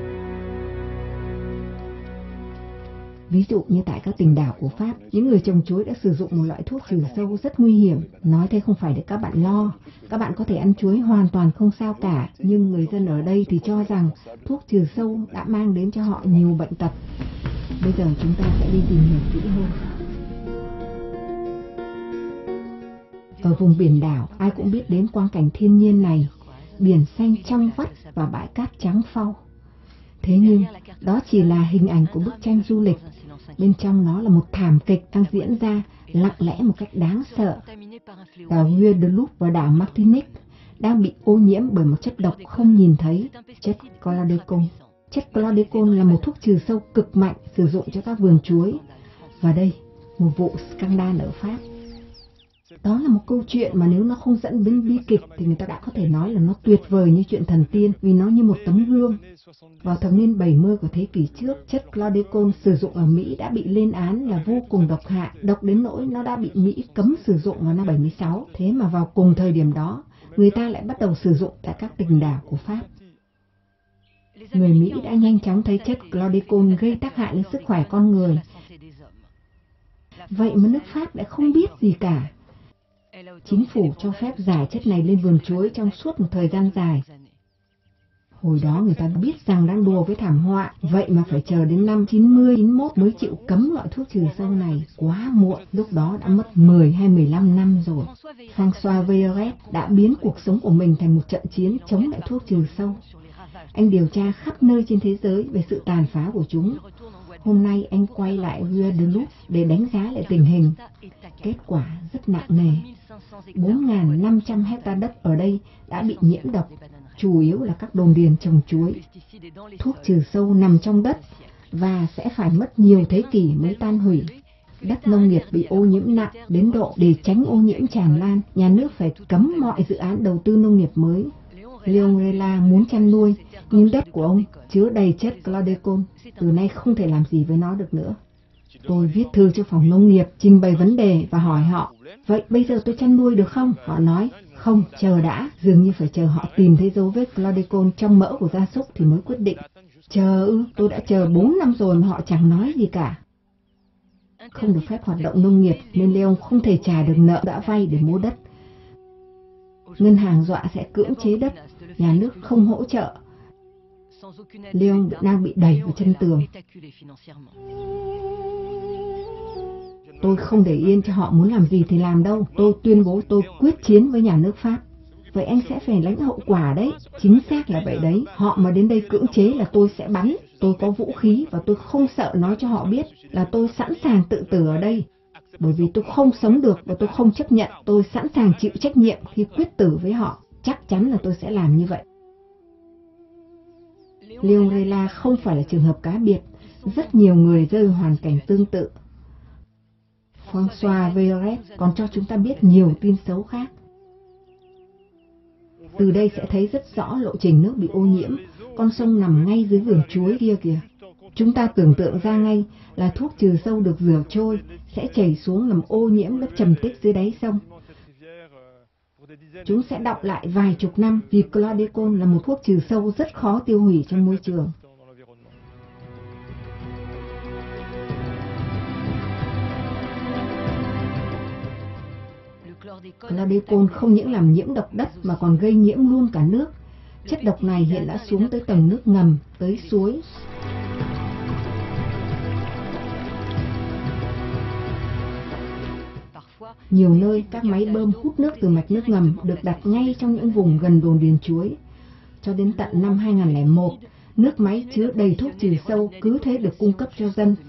Ví dụ như tại các tỉnh đảo của Pháp, những người trồng chuối đã sử dụng một loại thuốc trừ sâu rất nguy hiểm. Nói thế không phải để các bạn lo. Các bạn có thể ăn chuối hoàn toàn không sao cả, nhưng người dân ở đây thì cho rằng thuốc trừ sâu đã mang đến cho họ nhiều bệnh tật. Bây giờ chúng ta sẽ đi tìm hiểu kỹ hơn. Ở vùng biển đảo, ai cũng biết đến quang cảnh thiên nhiên này, biển xanh trong vắt và bãi cát trắng phau. Thế nhưng, đó chỉ là hình ảnh của bức tranh du lịch. Bên trong nó là một thảm kịch đang diễn ra lặng lẽ một cách đáng sợ. Đảo Guadeloupe và đảo Martinique đang bị ô nhiễm bởi một chất độc không nhìn thấy, chất chlordécone. Chất chlordécone là một thuốc trừ sâu cực mạnh sử dụng cho các vườn chuối. Và đây, một vụ scandal ở Pháp. Đó là một câu chuyện mà nếu nó không dẫn đến bi kịch thì người ta đã có thể nói là nó tuyệt vời như chuyện thần tiên, vì nó như một tấm gương. Vào thập niên 70 của thế kỷ trước, chất chlordécone sử dụng ở Mỹ đã bị lên án là vô cùng độc hại, độc đến nỗi nó đã bị Mỹ cấm sử dụng vào năm 76. Thế mà vào cùng thời điểm đó, người ta lại bắt đầu sử dụng tại các tỉnh đảo của Pháp. Người Mỹ đã nhanh chóng thấy chất chlordécone gây tác hại đến sức khỏe con người. Vậy mà nước Pháp lại không biết gì cả. Chính phủ cho phép rải chất này lên vườn chuối trong suốt một thời gian dài. Hồi đó người ta biết rằng đang đùa với thảm họa, vậy mà phải chờ đến năm 90-91 mới chịu cấm loại thuốc trừ sâu này. Quá muộn, lúc đó đã mất 10 hay 15 năm rồi. François Veyret đã biến cuộc sống của mình thành một trận chiến chống lại thuốc trừ sâu. Anh điều tra khắp nơi trên thế giới về sự tàn phá của chúng. Hôm nay anh quay lại Guadeloupe để đánh giá lại tình hình. Kết quả rất nặng nề. 4.500 hectare đất ở đây đã bị nhiễm độc, chủ yếu là các đồn điền trồng chuối. Thuốc trừ sâu nằm trong đất và sẽ phải mất nhiều thế kỷ mới tan hủy. Đất nông nghiệp bị ô nhiễm nặng đến độ để tránh ô nhiễm tràn lan, nhà nước phải cấm mọi dự án đầu tư nông nghiệp mới. Léon Reyla muốn chăn nuôi, nhưng đất của ông chứa đầy chất chlordécone, từ nay không thể làm gì với nó được nữa. Tôi viết thư cho phòng nông nghiệp, trình bày vấn đề và hỏi họ, vậy bây giờ tôi chăn nuôi được không? Họ nói, không, chờ đã, dường như phải chờ họ tìm thấy dấu vết chlordécone trong mỡ của gia súc thì mới quyết định. Chờ ư, tôi đã chờ 4 năm rồi mà họ chẳng nói gì cả. Không được phép hoạt động nông nghiệp nên Léon không thể trả được nợ đã vay để mua đất. Ngân hàng dọa sẽ cưỡng chế đất, nhà nước không hỗ trợ. Léon đang bị đẩy vào chân tường. Tôi không để yên cho họ muốn làm gì thì làm đâu. Tôi tuyên bố tôi quyết chiến với nhà nước Pháp. Vậy anh sẽ phải lãnh hậu quả đấy. Chính xác là vậy đấy. Họ mà đến đây cưỡng chế là tôi sẽ bắn. Tôi có vũ khí và tôi không sợ nói cho họ biết là tôi sẵn sàng tự tử ở đây. Bởi vì tôi không sống được và tôi không chấp nhận. Tôi sẵn sàng chịu trách nhiệm khi quyết tử với họ. Chắc chắn là tôi sẽ làm như vậy. Léon Reyla không phải là trường hợp cá biệt. Rất nhiều người rơi vào hoàn cảnh tương tự. François Veyret còn cho chúng ta biết nhiều tin xấu khác. Từ đây sẽ thấy rất rõ lộ trình nước bị ô nhiễm. Con sông nằm ngay dưới vườn chuối kia kìa. Chúng ta tưởng tượng ra ngay là thuốc trừ sâu được rửa trôi sẽ chảy xuống làm ô nhiễm lớp trầm tích dưới đáy sông. Chúng sẽ đọng lại vài chục năm vì chlordécone là một thuốc trừ sâu rất khó tiêu hủy trong môi trường. Chlordécone không những làm nhiễm độc đất mà còn gây nhiễm luôn cả nước. Chất độc này hiện đã xuống tới tầng nước ngầm, tới suối. Nhiều nơi, các máy bơm hút nước từ mạch nước ngầm được đặt ngay trong những vùng gần đồn điền chuối. Cho đến tận năm 2001, nước máy chứa đầy thuốc trừ sâu cứ thế được cung cấp cho dân.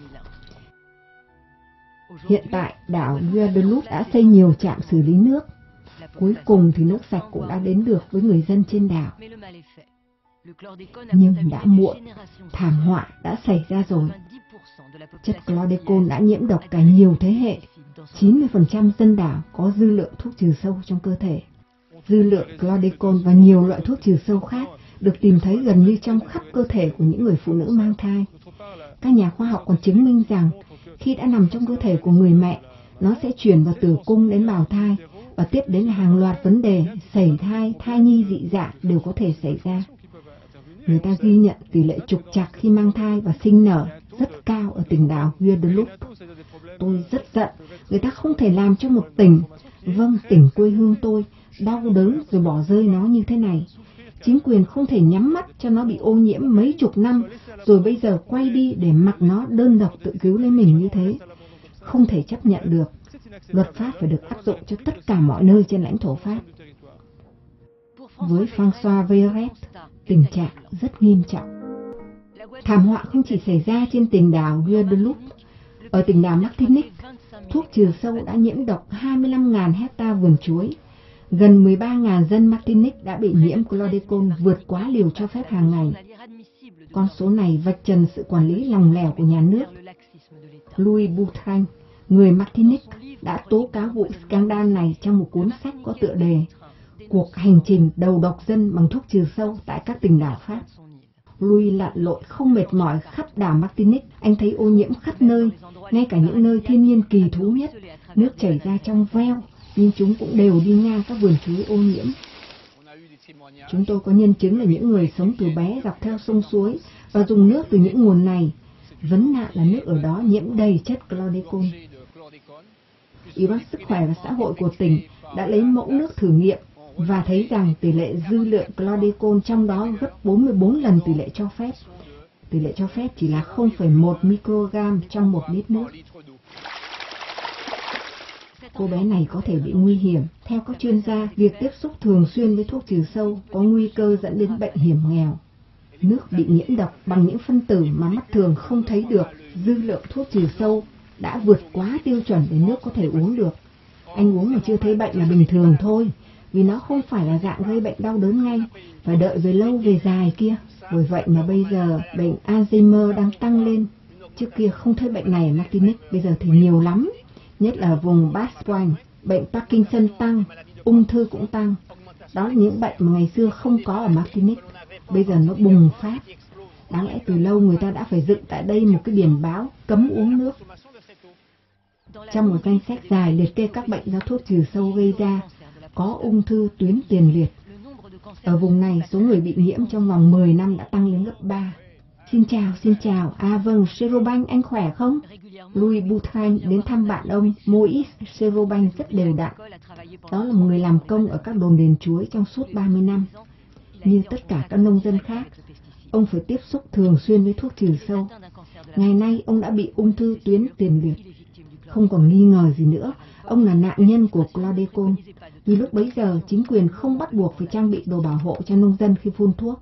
Hiện tại, đảo Guadeloupe đã xây nhiều trạm xử lý nước. Cuối cùng thì nước sạch cũng đã đến được với người dân trên đảo. Nhưng đã muộn, thảm họa đã xảy ra rồi. Chất chlordécone đã nhiễm độc cả nhiều thế hệ. 90% dân đảo có dư lượng thuốc trừ sâu trong cơ thể. Dư lượng chlordécone và nhiều loại thuốc trừ sâu khác được tìm thấy gần như trong khắp cơ thể của những người phụ nữ mang thai. Các nhà khoa học còn chứng minh rằng khi đã nằm trong cơ thể của người mẹ, Nó sẽ chuyển vào tử cung đến bào thai, và tiếp đến là hàng loạt vấn đề sẩy thai, thai nhi dị dạng đều có thể xảy ra. Người ta ghi nhận tỷ lệ trục trặc khi mang thai và sinh nở rất cao ở tỉnh đảo Guadeloupe. Tôi rất giận, người ta không thể làm cho một tỉnh, tỉnh quê hương tôi, đau đớn rồi bỏ rơi nó như thế này. Chính quyền không thể nhắm mắt cho nó bị ô nhiễm mấy chục năm, rồi bây giờ quay đi để mặc nó đơn độc tự cứu lấy mình như thế. Không thể chấp nhận được. Luật pháp phải được áp dụng cho tất cả mọi nơi trên lãnh thổ Pháp. Với François Verret, tình trạng rất nghiêm trọng. Thảm họa không chỉ xảy ra trên tỉnh đảo Guadeloupe. Ở tỉnh đảo Martinique, thuốc trừ sâu đã nhiễm độc 25.000 hecta vườn chuối. Gần 13.000 dân Martinique đã bị nhiễm chlordécone vượt quá liều cho phép hàng ngày. Con số này vạch trần sự quản lý lòng lẻo của nhà nước. Louis Boutrain, người Martinique, đã tố cáo vụ scandal này trong một cuốn sách có tựa đề Cuộc hành trình đầu độc dân bằng thuốc trừ sâu tại các tỉnh đảo Pháp. Louis lặn lội không mệt mỏi khắp đảo Martinique, anh thấy ô nhiễm khắp nơi, ngay cả những nơi thiên nhiên kỳ thú nhất, nước chảy ra trong veo, nhưng chúng cũng đều đi ngang các vườn chuối ô nhiễm. Chúng tôi có nhân chứng là những người sống từ bé dọc theo sông suối và dùng nước từ những nguồn này. Vấn nạn là nước ở đó nhiễm đầy chất chlordécone. Ủy ban Sức khỏe và Xã hội của tỉnh đã lấy mẫu nước thử nghiệm và thấy rằng tỷ lệ dư lượng chlordécone trong đó gấp 44 lần tỷ lệ cho phép. Tỷ lệ cho phép chỉ là 0,1 microgram trong 1 lít nước. Cô bé này có thể bị nguy hiểm. Theo các chuyên gia, việc tiếp xúc thường xuyên với thuốc trừ sâu có nguy cơ dẫn đến bệnh hiểm nghèo. Nước bị nhiễm độc bằng những phân tử mà mắt thường không thấy được. Dư lượng thuốc trừ sâu đã vượt quá tiêu chuẩn để nước có thể uống được. Anh uống mà chưa thấy bệnh là bình thường thôi, vì nó không phải là dạng gây bệnh đau đớn ngay, phải đợi về lâu về dài kia. Bởi vậy mà bây giờ bệnh Alzheimer đang tăng lên. Trước kia không thấy bệnh này ở Martinique, bây giờ thì nhiều lắm. Nhất là vùng Basque, bệnh Parkinson tăng, ung thư cũng tăng. Đó là những bệnh mà ngày xưa không có ở Martinique, bây giờ nó bùng phát. Đáng lẽ từ lâu người ta đã phải dựng tại đây một cái biển báo cấm uống nước. Trong một danh sách dài liệt kê các bệnh do thuốc trừ sâu gây ra, có ung thư tuyến tiền liệt. Ở vùng này, số người bị nhiễm trong vòng 10 năm đã tăng lên gấp 3. Xin chào. À vâng, Serobanh, anh khỏe không? Louis Boutrain đến thăm bạn ông Moïse Serobanh rất đều đặn. Đó là một người làm công ở các đồn đền chuối trong suốt 30 năm. Như tất cả các nông dân khác, ông phải tiếp xúc thường xuyên với thuốc trừ sâu. Ngày nay, ông đã bị ung thư tuyến tiền liệt. Không còn nghi ngờ gì nữa, ông là nạn nhân của chlordécone. Vì lúc bấy giờ, chính quyền không bắt buộc phải trang bị đồ bảo hộ cho nông dân khi phun thuốc.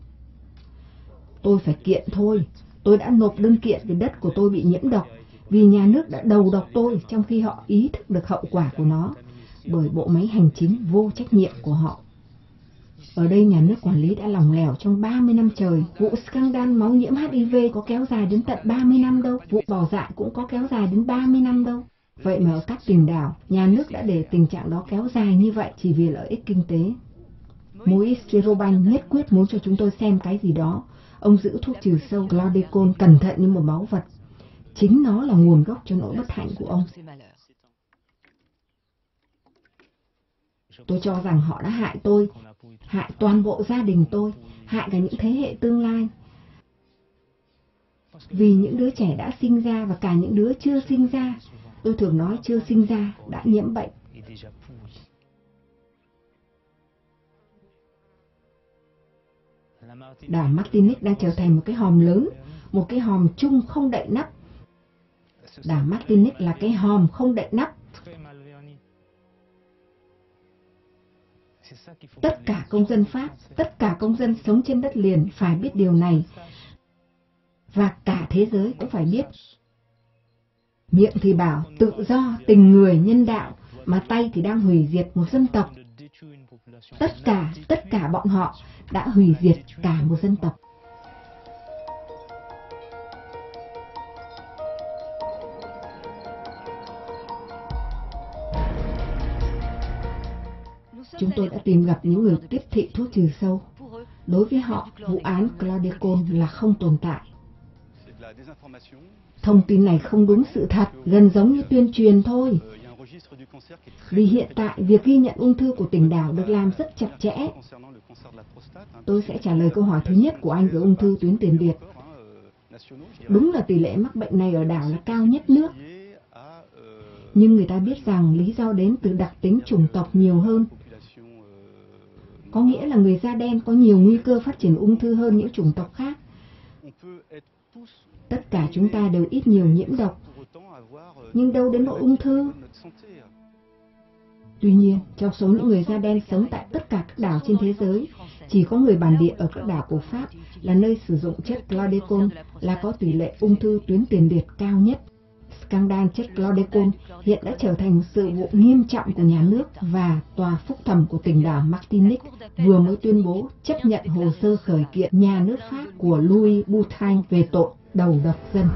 Tôi phải kiện thôi. Tôi đã nộp đơn kiện vì đất của tôi bị nhiễm độc, vì nhà nước đã đầu độc tôi trong khi họ ý thức được hậu quả của nó, bởi bộ máy hành chính vô trách nhiệm của họ. Ở đây nhà nước quản lý đã lỏng lẻo trong 30 năm trời. Vụ scandal máu nhiễm HIV có kéo dài đến tận 30 năm đâu. Vụ bỏ dại cũng có kéo dài đến 30 năm đâu. Vậy mà ở các tỉnh đảo, nhà nước đã để tình trạng đó kéo dài như vậy chỉ vì lợi ích kinh tế. Moïse Serobanh nhất quyết muốn cho chúng tôi xem cái gì đó. Ông giữ thuốc trừ sâu chlordécone cẩn thận như một báu vật. Chính nó là nguồn gốc cho nỗi bất hạnh của ông. Tôi cho rằng họ đã hại tôi, hại toàn bộ gia đình tôi, hại cả những thế hệ tương lai. Vì những đứa trẻ đã sinh ra và cả những đứa chưa sinh ra, tôi thường nói chưa sinh ra đã nhiễm bệnh. Đảo Martinique đang trở thành một cái hòm lớn, một cái hòm chung không đậy nắp. Đảo Martinique là cái hòm không đậy nắp. Tất cả công dân Pháp, tất cả công dân sống trên đất liền phải biết điều này. Và cả thế giới cũng phải biết. Miệng thì bảo tự do, tình người, nhân đạo, mà tay thì đang hủy diệt một dân tộc. Tất cả bọn họ đã hủy diệt cả một dân tộc. Chúng tôi đã tìm gặp những người tiếp thị thuốc trừ sâu. Đối với họ, vụ án chlordécone là không tồn tại. Thông tin này không đúng sự thật, gần giống như tuyên truyền thôi. Vì hiện tại, việc ghi nhận ung thư của tỉnh đảo được làm rất chặt chẽ. Tôi sẽ trả lời câu hỏi thứ nhất của anh về ung thư tuyến tiền liệt. Đúng là tỷ lệ mắc bệnh này ở đảo là cao nhất nước. Nhưng người ta biết rằng lý do đến từ đặc tính chủng tộc nhiều hơn. Có nghĩa là người da đen có nhiều nguy cơ phát triển ung thư hơn những chủng tộc khác. Tất cả chúng ta đều ít nhiều nhiễm độc, nhưng đâu đến nỗi ung thư. Tuy nhiên, trong số những người da đen sống tại tất cả các đảo trên thế giới, chỉ có người bản địa ở các đảo của Pháp là nơi sử dụng chất chlordecone là có tỷ lệ ung thư tuyến tiền liệt cao nhất. Scandal chất chlordecone hiện đã trở thành sự vụ nghiêm trọng của nhà nước và tòa phúc thẩm của tỉnh đảo Martinique vừa mới tuyên bố chấp nhận hồ sơ khởi kiện nhà nước Pháp của Louis Boutin về tội đầu độc dân.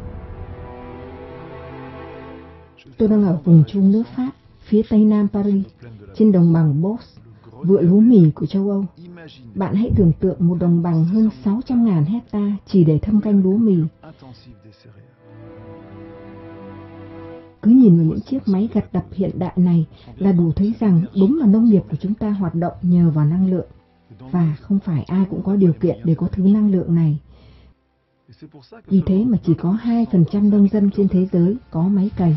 Tôi đang ở vùng trung nước Pháp, phía tây nam Paris, trên đồng bằng Beauce, vựa lúa mì của châu Âu. Bạn hãy tưởng tượng một đồng bằng hơn 600.000 hecta chỉ để thâm canh lúa mì. Cứ nhìn vào những chiếc máy gặt đập hiện đại này là đủ thấy rằng đúng là nông nghiệp của chúng ta hoạt động nhờ vào năng lượng. Và không phải ai cũng có điều kiện để có thứ năng lượng này. Vì thế mà chỉ có 2% nông dân trên thế giới có máy cày.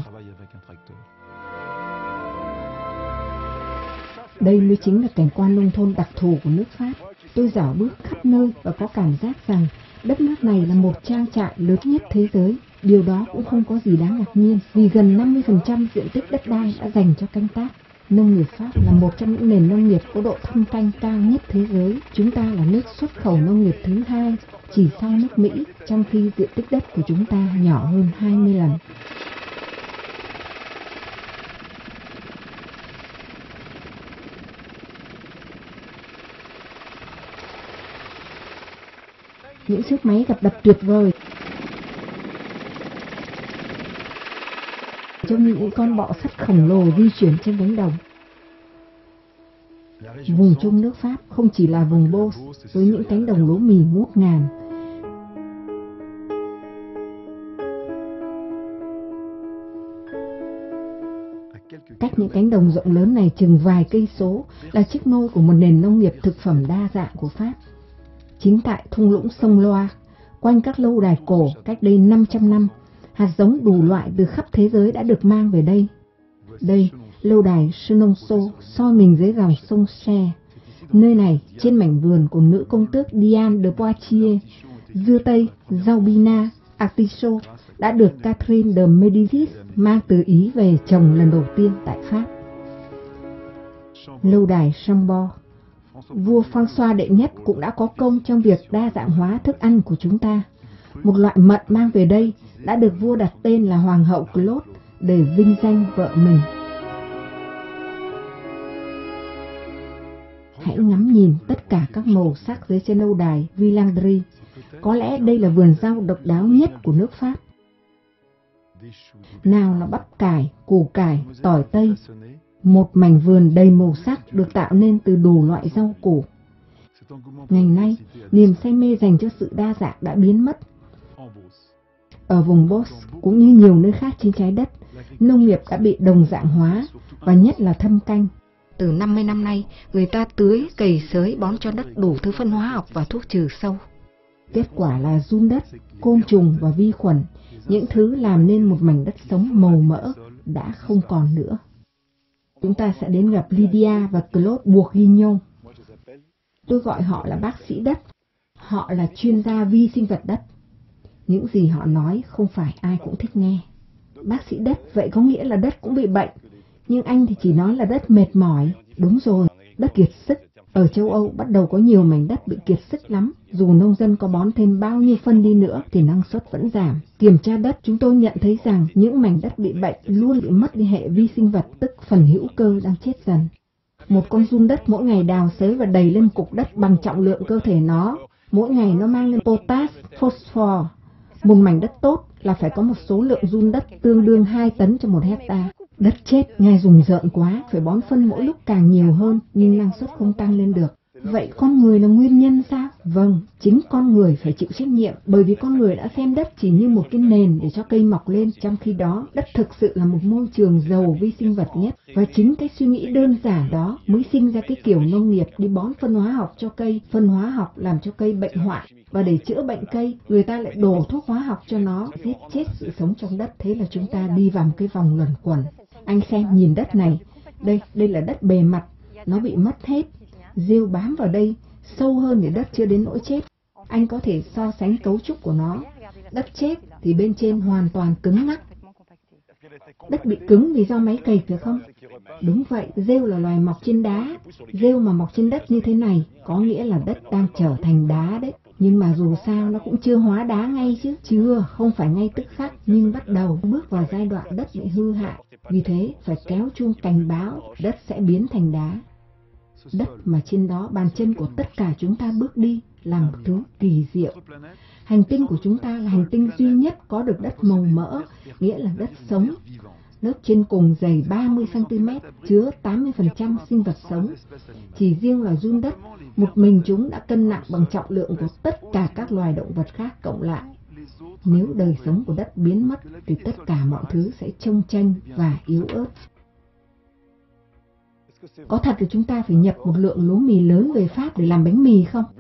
Đây mới chính là cảnh quan nông thôn đặc thù của nước Pháp. Tôi dạo bước khắp nơi và có cảm giác rằng đất nước này là một trang trại lớn nhất thế giới. Điều đó cũng không có gì đáng ngạc nhiên, vì gần 50% diện tích đất đai đã dành cho canh tác. Nông nghiệp Pháp là một trong những nền nông nghiệp có độ thâm canh cao nhất thế giới. Chúng ta là nước xuất khẩu nông nghiệp thứ hai, chỉ sau nước Mỹ, trong khi diện tích đất của chúng ta nhỏ hơn 20 lần. Những chiếc máy gặt đập tuyệt vời, trông như những con bọ sắt khổng lồ di chuyển trên cánh đồng. Vùng trung nước Pháp không chỉ là vùng Beauce với những cánh đồng lúa mì ngút ngàn. Cách những cánh đồng rộng lớn này chừng vài cây số là chiếc nôi của một nền nông nghiệp thực phẩm đa dạng của Pháp. Chính tại thung lũng sông Loire, quanh các lâu đài cổ cách đây 500 năm, hạt giống đủ loại từ khắp thế giới đã được mang về đây. Đây, lâu đài Chenonceau soi mình dưới dòng sông Cher. Nơi này, trên mảnh vườn của nữ công tước Diane de Poitiers, dưa tây, rau bina, artichaut đã được Catherine de Médicis mang từ Ý về trồng lần đầu tiên tại Pháp. Lâu đài Chambord, vua François đệ nhất cũng đã có công trong việc đa dạng hóa thức ăn của chúng ta. Một loại mận mang về đây đã được vua đặt tên là Hoàng hậu Claude để vinh danh vợ mình. Hãy ngắm nhìn tất cả các màu sắc dưới chân lâu đài Villandry. Có lẽ đây là vườn rau độc đáo nhất của nước Pháp. Nào là bắp cải, củ cải, tỏi tây. Một mảnh vườn đầy màu sắc được tạo nên từ đủ loại rau củ. Ngày nay, niềm say mê dành cho sự đa dạng đã biến mất. Ở vùng Beauce, cũng như nhiều nơi khác trên trái đất, nông nghiệp đã bị đồng dạng hóa, và nhất là thâm canh. Từ 50 năm nay, người ta tưới, cày xới, bón cho đất đủ thứ phân hóa học và thuốc trừ sâu. Kết quả là giun đất, côn trùng và vi khuẩn, những thứ làm nên một mảnh đất sống màu mỡ, đã không còn nữa. Chúng ta sẽ đến gặp Lydia và Claude Bourguignon. Tôi gọi họ là bác sĩ đất. Họ là chuyên gia vi sinh vật đất. Những gì họ nói không phải ai cũng thích nghe. Bác sĩ đất, vậy có nghĩa là đất cũng bị bệnh. Nhưng anh thì chỉ nói là đất mệt mỏi. Đúng rồi, đất kiệt sức. Ở châu Âu bắt đầu có nhiều mảnh đất bị kiệt sức lắm. Dù nông dân có bón thêm bao nhiêu phân đi nữa thì năng suất vẫn giảm. Kiểm tra đất, chúng tôi nhận thấy rằng những mảnh đất bị bệnh luôn bị mất đi hệ vi sinh vật, tức phần hữu cơ đang chết dần. Một con giun đất mỗi ngày đào xới và đầy lên cục đất bằng trọng lượng cơ thể nó. Mỗi ngày nó mang lên potash, phosphor. Một mảnh đất tốt là phải có một số lượng giun đất tương đương 2 tấn cho 1 hecta. Đất chết nghe rùng rợn quá, phải bón phân mỗi lúc càng nhiều hơn nhưng năng suất không tăng lên được. Vậy con người là nguyên nhân sao? Vâng, chính con người phải chịu trách nhiệm, bởi vì con người đã xem đất chỉ như một cái nền để cho cây mọc lên, trong khi đó đất thực sự là một môi trường giàu vi sinh vật nhất. Và chính cái suy nghĩ đơn giản đó mới sinh ra cái kiểu nông nghiệp đi bón phân hóa học cho cây. Phân hóa học làm cho cây bệnh hoạn, và để chữa bệnh cây, người ta lại đổ thuốc hóa học cho nó, giết chết sự sống trong đất. Thế là chúng ta đi vào một cái vòng luẩn quẩn. Anh xem, nhìn đất này, đây là đất bề mặt, nó bị mất hết. Rêu bám vào đây, sâu hơn thì đất chưa đến nỗi chết. Anh có thể so sánh cấu trúc của nó. Đất chết thì bên trên hoàn toàn cứng ngắc. Đất bị cứng vì do máy cày phải không? Đúng vậy, rêu là loài mọc trên đá. Rêu mà mọc trên đất như thế này, có nghĩa là đất đang trở thành đá đấy. Nhưng mà dù sao nó cũng chưa hóa đá ngay chứ. Chưa, không phải ngay tức khắc, nhưng bắt đầu bước vào giai đoạn đất bị hư hại. Vì thế, phải kéo chuông cảnh báo, đất sẽ biến thành đá. Đất mà trên đó bàn chân của tất cả chúng ta bước đi là một thứ kỳ diệu. Hành tinh của chúng ta là hành tinh duy nhất có được đất màu mỡ, nghĩa là đất sống. Lớp trên cùng dày 30 cm, chứa 80% sinh vật sống. Chỉ riêng loài giun đất, một mình chúng đã cân nặng bằng trọng lượng của tất cả các loài động vật khác cộng lại. Nếu đời sống của đất biến mất, thì tất cả mọi thứ sẽ chông chênh và yếu ớt. Có thật là chúng ta phải nhập một lượng lúa mì lớn về Pháp để làm bánh mì không?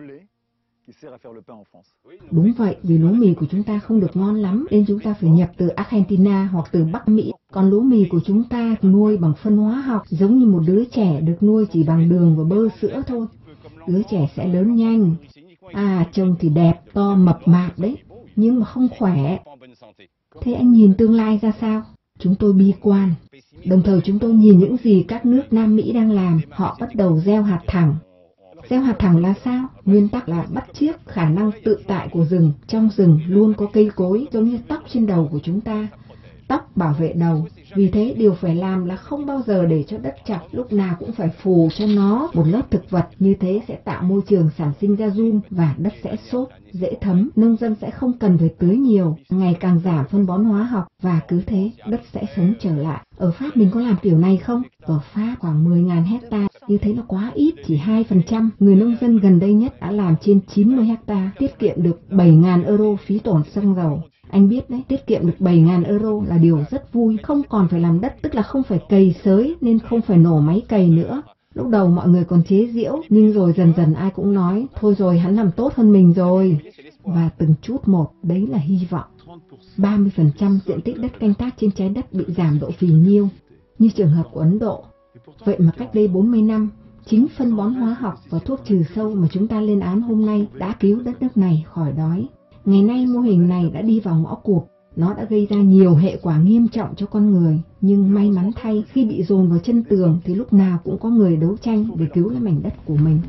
Đúng vậy, vì lúa mì của chúng ta không được ngon lắm, nên chúng ta phải nhập từ Argentina hoặc từ Bắc Mỹ. Còn lúa mì của chúng ta nuôi bằng phân hóa học, giống như một đứa trẻ được nuôi chỉ bằng đường và bơ sữa thôi. Đứa trẻ sẽ lớn nhanh. Trông thì đẹp, to, mập mạp đấy, nhưng mà không khỏe. Thế anh nhìn tương lai ra sao? Chúng tôi bi quan. Đồng thời chúng tôi nhìn những gì các nước Nam Mỹ đang làm. Họ bắt đầu gieo hạt thẳng. Gieo hạt thẳng là sao? Nguyên tắc là bắt chước khả năng tự tại của rừng. Trong rừng luôn có cây cối giống như tóc trên đầu của chúng ta. Tóc bảo vệ đầu. Vì thế điều phải làm là không bao giờ để cho đất chọc, lúc nào cũng phải phủ cho nó một lớp thực vật. Như thế sẽ tạo môi trường sản sinh ra giun và đất sẽ xốp, dễ thấm. Nông dân sẽ không cần phải tưới nhiều, ngày càng giảm phân bón hóa học và cứ thế đất sẽ sống trở lại. Ở Pháp mình có làm kiểu này không? Ở Pháp khoảng 10.000 hecta, như thế là quá ít, chỉ 2%. Người nông dân gần đây nhất đã làm trên 90 hecta, tiết kiệm được 7.000 euro phí tổn xăng dầu. Anh biết đấy, tiết kiệm được 7.000 euro là điều rất vui, không còn phải làm đất, tức là không phải cày xới nên không phải nổ máy cày nữa. Lúc đầu mọi người còn chế giễu, nhưng rồi dần dần ai cũng nói, thôi rồi hắn làm tốt hơn mình rồi. Và từng chút một, đấy là hy vọng. 30% diện tích đất canh tác trên trái đất bị giảm độ phì nhiêu, như trường hợp của Ấn Độ. Vậy mà cách đây 40 năm, chính phân bón hóa học và thuốc trừ sâu mà chúng ta lên án hôm nay đã cứu đất nước này khỏi đói. Ngày nay mô hình này đã đi vào ngõ cụt, nó đã gây ra nhiều hệ quả nghiêm trọng cho con người. Nhưng may mắn thay, khi bị dồn vào chân tường thì lúc nào cũng có người đấu tranh để cứu lấy mảnh đất của mình.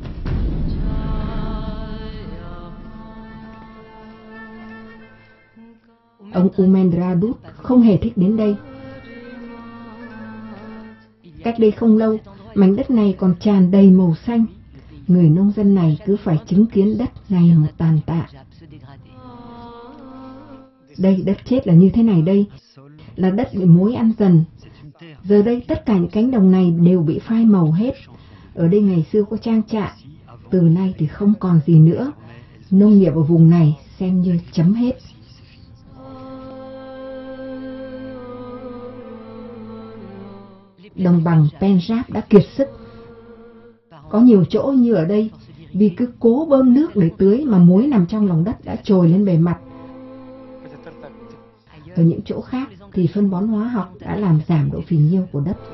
Ông Umendra Dutt không hề thích đến đây. Cách đây không lâu, mảnh đất này còn tràn đầy màu xanh. Người nông dân này cứ phải chứng kiến đất ngày một tàn tạ. Đây, đất chết là như thế này đây, là đất bị muối ăn dần. Giờ đây tất cả những cánh đồng này đều bị phai màu hết. Ở đây ngày xưa có trang trại, từ nay thì không còn gì nữa. Nông nghiệp ở vùng này xem như chấm hết. Đồng bằng Punjab đã kiệt sức. Có nhiều chỗ như ở đây, vì cứ cố bơm nước để tưới mà muối nằm trong lòng đất đã trồi lên bề mặt. Ở những chỗ khác thì phân bón hóa học đã làm giảm độ phì nhiêu của đất.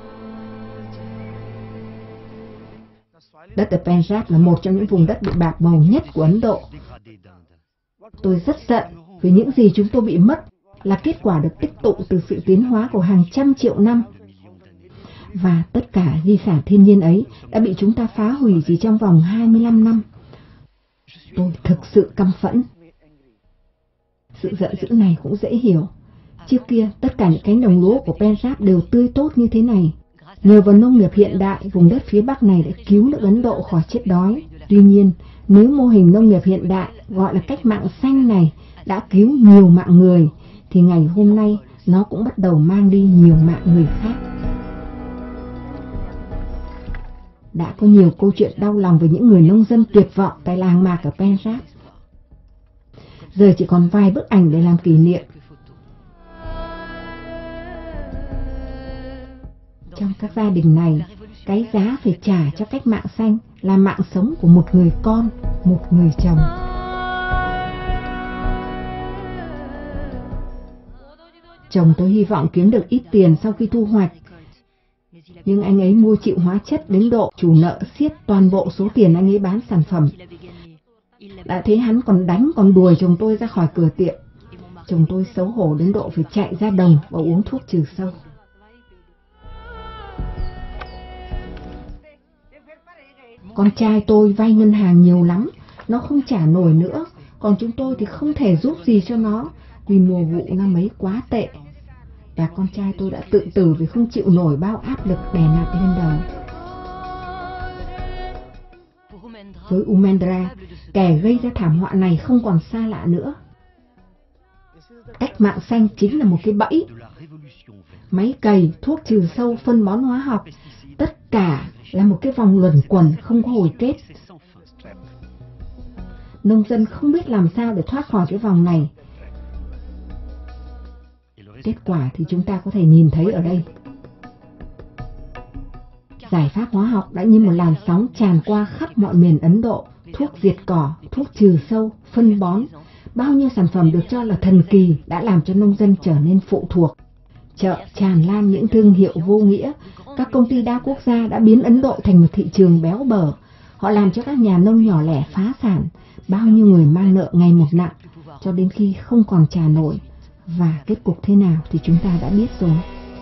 Đất ở Punjab là một trong những vùng đất bị bạc màu nhất của Ấn Độ. Tôi rất giận vì những gì chúng tôi bị mất là kết quả được tích tụ từ sự tiến hóa của hàng trăm triệu năm. Và tất cả di sản thiên nhiên ấy đã bị chúng ta phá hủy chỉ trong vòng 25 năm. Tôi thực sự căm phẫn. Sự giận dữ này cũng dễ hiểu. Trước kia, tất cả những cánh đồng lúa của Punjab đều tươi tốt như thế này. Nhờ vào nông nghiệp hiện đại, vùng đất phía Bắc này đã cứu nước Ấn Độ khỏi chết đói. Tuy nhiên, nếu mô hình nông nghiệp hiện đại, gọi là cách mạng xanh này, đã cứu nhiều mạng người, thì ngày hôm nay nó cũng bắt đầu mang đi nhiều mạng người khác. Đã có nhiều câu chuyện đau lòng về những người nông dân tuyệt vọng tại làng mạc ở Punjab. Giờ chỉ còn vài bức ảnh để làm kỷ niệm. Trong các gia đình này, cái giá phải trả cho cách mạng xanh là mạng sống của một người con, một người chồng. Chồng tôi hy vọng kiếm được ít tiền sau khi thu hoạch, nhưng anh ấy mua chịu hóa chất đến độ chủ nợ siết toàn bộ số tiền anh ấy bán sản phẩm. Đã thế hắn còn đánh còn đuổi chồng tôi ra khỏi cửa tiệm. Chồng tôi xấu hổ đến độ phải chạy ra đồng và uống thuốc trừ sâu. Con trai tôi vay ngân hàng nhiều lắm, nó không trả nổi nữa, còn chúng tôi thì không thể giúp gì cho nó vì mùa vụ năm ấy quá tệ. Và con trai tôi đã tự tử vì không chịu nổi bao áp lực đè nặng lên đầu. Với Umendra, kẻ gây ra thảm họa này không còn xa lạ nữa. Cách mạng xanh chính là một cái bẫy. Máy cày, thuốc trừ sâu, phân bón hóa học, tất cả là một cái vòng luẩn quẩn không có hồi kết. Nông dân không biết làm sao để thoát khỏi cái vòng này. Kết quả thì chúng ta có thể nhìn thấy ở đây. Giải pháp hóa học đã như một làn sóng tràn qua khắp mọi miền Ấn Độ. Thuốc diệt cỏ, thuốc trừ sâu, phân bón, bao nhiêu sản phẩm được cho là thần kỳ đã làm cho nông dân trở nên phụ thuộc. Chợ tràn lan những thương hiệu vô nghĩa. Các công ty đa quốc gia đã biến Ấn Độ thành một thị trường béo bở. Họ làm cho các nhà nông nhỏ lẻ phá sản. Bao nhiêu người mang nợ ngày một nặng, cho đến khi không còn trả nổi. Và kết cục thế nào thì chúng ta đã biết rồi.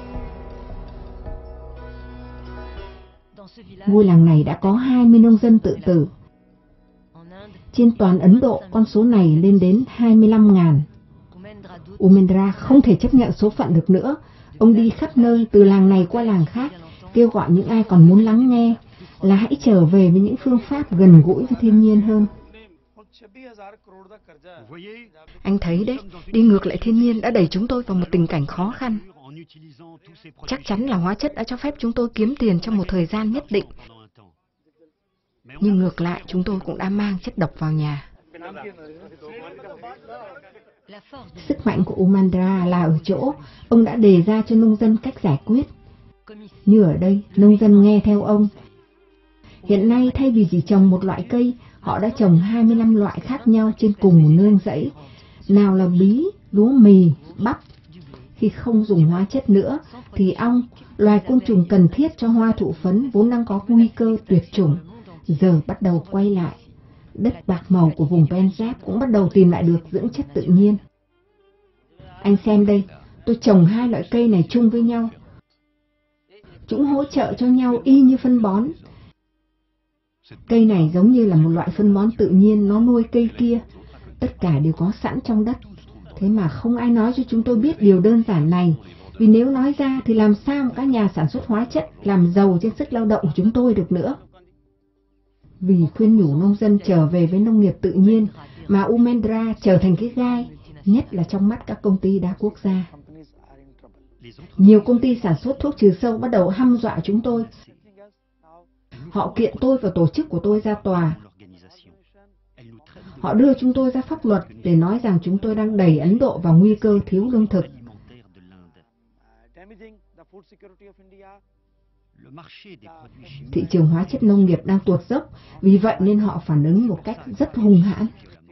Ngôi làng này đã có 20 nông dân tự tử. Trên toàn Ấn Độ, con số này lên đến 25.000. Umendra không thể chấp nhận số phận được nữa. Ông đi khắp nơi, từ làng này qua làng khác, kêu gọi những ai còn muốn lắng nghe là hãy trở về với những phương pháp gần gũi với thiên nhiên hơn. Anh thấy đấy, đi ngược lại thiên nhiên đã đẩy chúng tôi vào một tình cảnh khó khăn. Chắc chắn là hóa chất đã cho phép chúng tôi kiếm tiền trong một thời gian nhất định. Nhưng ngược lại, chúng tôi cũng đã mang chất độc vào nhà. Sức mạnh của Umendra là ở chỗ, ông đã đề ra cho nông dân cách giải quyết. Như ở đây, nông dân nghe theo ông. Hiện nay, thay vì chỉ trồng một loại cây, họ đã trồng 25 loại khác nhau trên cùng một nương rẫy. Nào là bí, lúa mì, bắp. Khi không dùng hóa chất nữa, thì ong, loài côn trùng cần thiết cho hoa thụ phấn vốn đang có nguy cơ tuyệt chủng, giờ bắt đầu quay lại. Đất bạc màu của vùng Punjab cũng bắt đầu tìm lại được dưỡng chất tự nhiên. Anh xem đây, tôi trồng hai loại cây này chung với nhau. Chúng hỗ trợ cho nhau y như phân bón. Cây này giống như là một loại phân bón tự nhiên, nó nuôi cây kia. Tất cả đều có sẵn trong đất. Thế mà không ai nói cho chúng tôi biết điều đơn giản này. Vì nếu nói ra thì làm sao các nhà sản xuất hóa chất làm giàu trên sức lao động của chúng tôi được nữa. Vì khuyên nhủ nông dân trở về với nông nghiệp tự nhiên mà Umendra trở thành cái gai, nhất là trong mắt các công ty đa quốc gia. Nhiều công ty sản xuất thuốc trừ sâu bắt đầu hăm dọa chúng tôi. Họ kiện tôi và tổ chức của tôi ra tòa. Họ đưa chúng tôi ra pháp luật để nói rằng chúng tôi đang đẩy Ấn Độ vào nguy cơ thiếu lương thực. Thị trường hóa chất nông nghiệp đang tuột dốc, vì vậy nên họ phản ứng một cách rất hung hãn.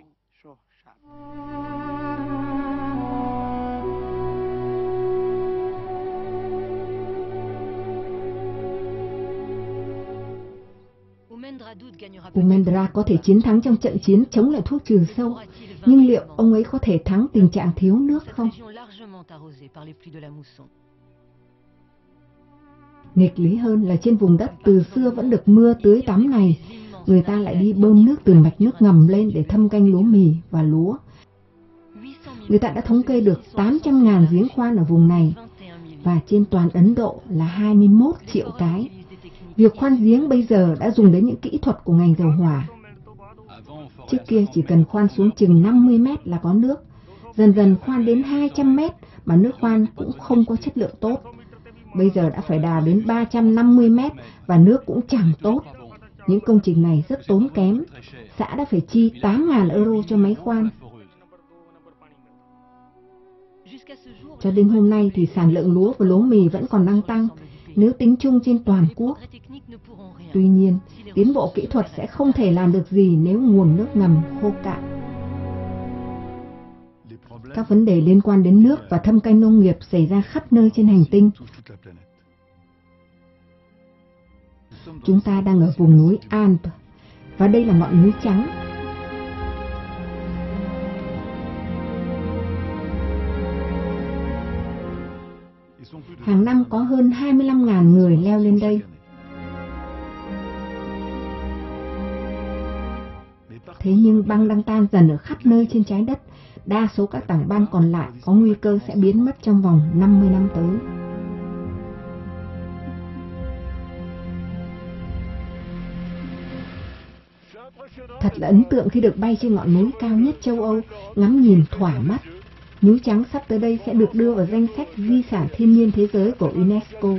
Umendra có thể chiến thắng trong trận chiến chống lại thuốc trừ sâu, nhưng liệu ông ấy có thể thắng tình trạng thiếu nước không? Nghịch lý hơn là trên vùng đất từ xưa vẫn được mưa tưới tắm này, người ta lại đi bơm nước từ mạch nước ngầm lên để thâm canh lúa mì và lúa. Người ta đã thống kê được 800.000 giếng khoan ở vùng này, và trên toàn Ấn Độ là 21 triệu cái. Việc khoan giếng bây giờ đã dùng đến những kỹ thuật của ngành dầu hỏa. Trước kia chỉ cần khoan xuống chừng 50 mét là có nước, dần dần khoan đến 200 mét mà nước khoan cũng không có chất lượng tốt. bây giờ đã phải đào đến 350 mét và nước cũng chẳng tốt. Những công trình này rất tốn kém. Xã đã phải chi 8.000 euro cho máy khoan. Cho đến hôm nay thì sản lượng lúa và lúa mì vẫn còn đang tăng, nếu tính chung trên toàn quốc. Tuy nhiên, tiến bộ kỹ thuật sẽ không thể làm được gì nếu nguồn nước ngầm khô cạn. Các vấn đề liên quan đến nước và thâm canh nông nghiệp xảy ra khắp nơi trên hành tinh. Chúng ta đang ở vùng núi Alpes, và đây là ngọn núi trắng. Hàng năm có hơn 25.000 người leo lên đây. Thế nhưng băng đang tan dần ở khắp nơi trên trái đất. Đa số các tảng băng còn lại có nguy cơ sẽ biến mất trong vòng 50 năm tới. Thật là ấn tượng khi được bay trên ngọn núi cao nhất châu Âu, ngắm nhìn thỏa mắt. Núi Trắng sắp tới đây sẽ được đưa vào danh sách di sản thiên nhiên thế giới của UNESCO.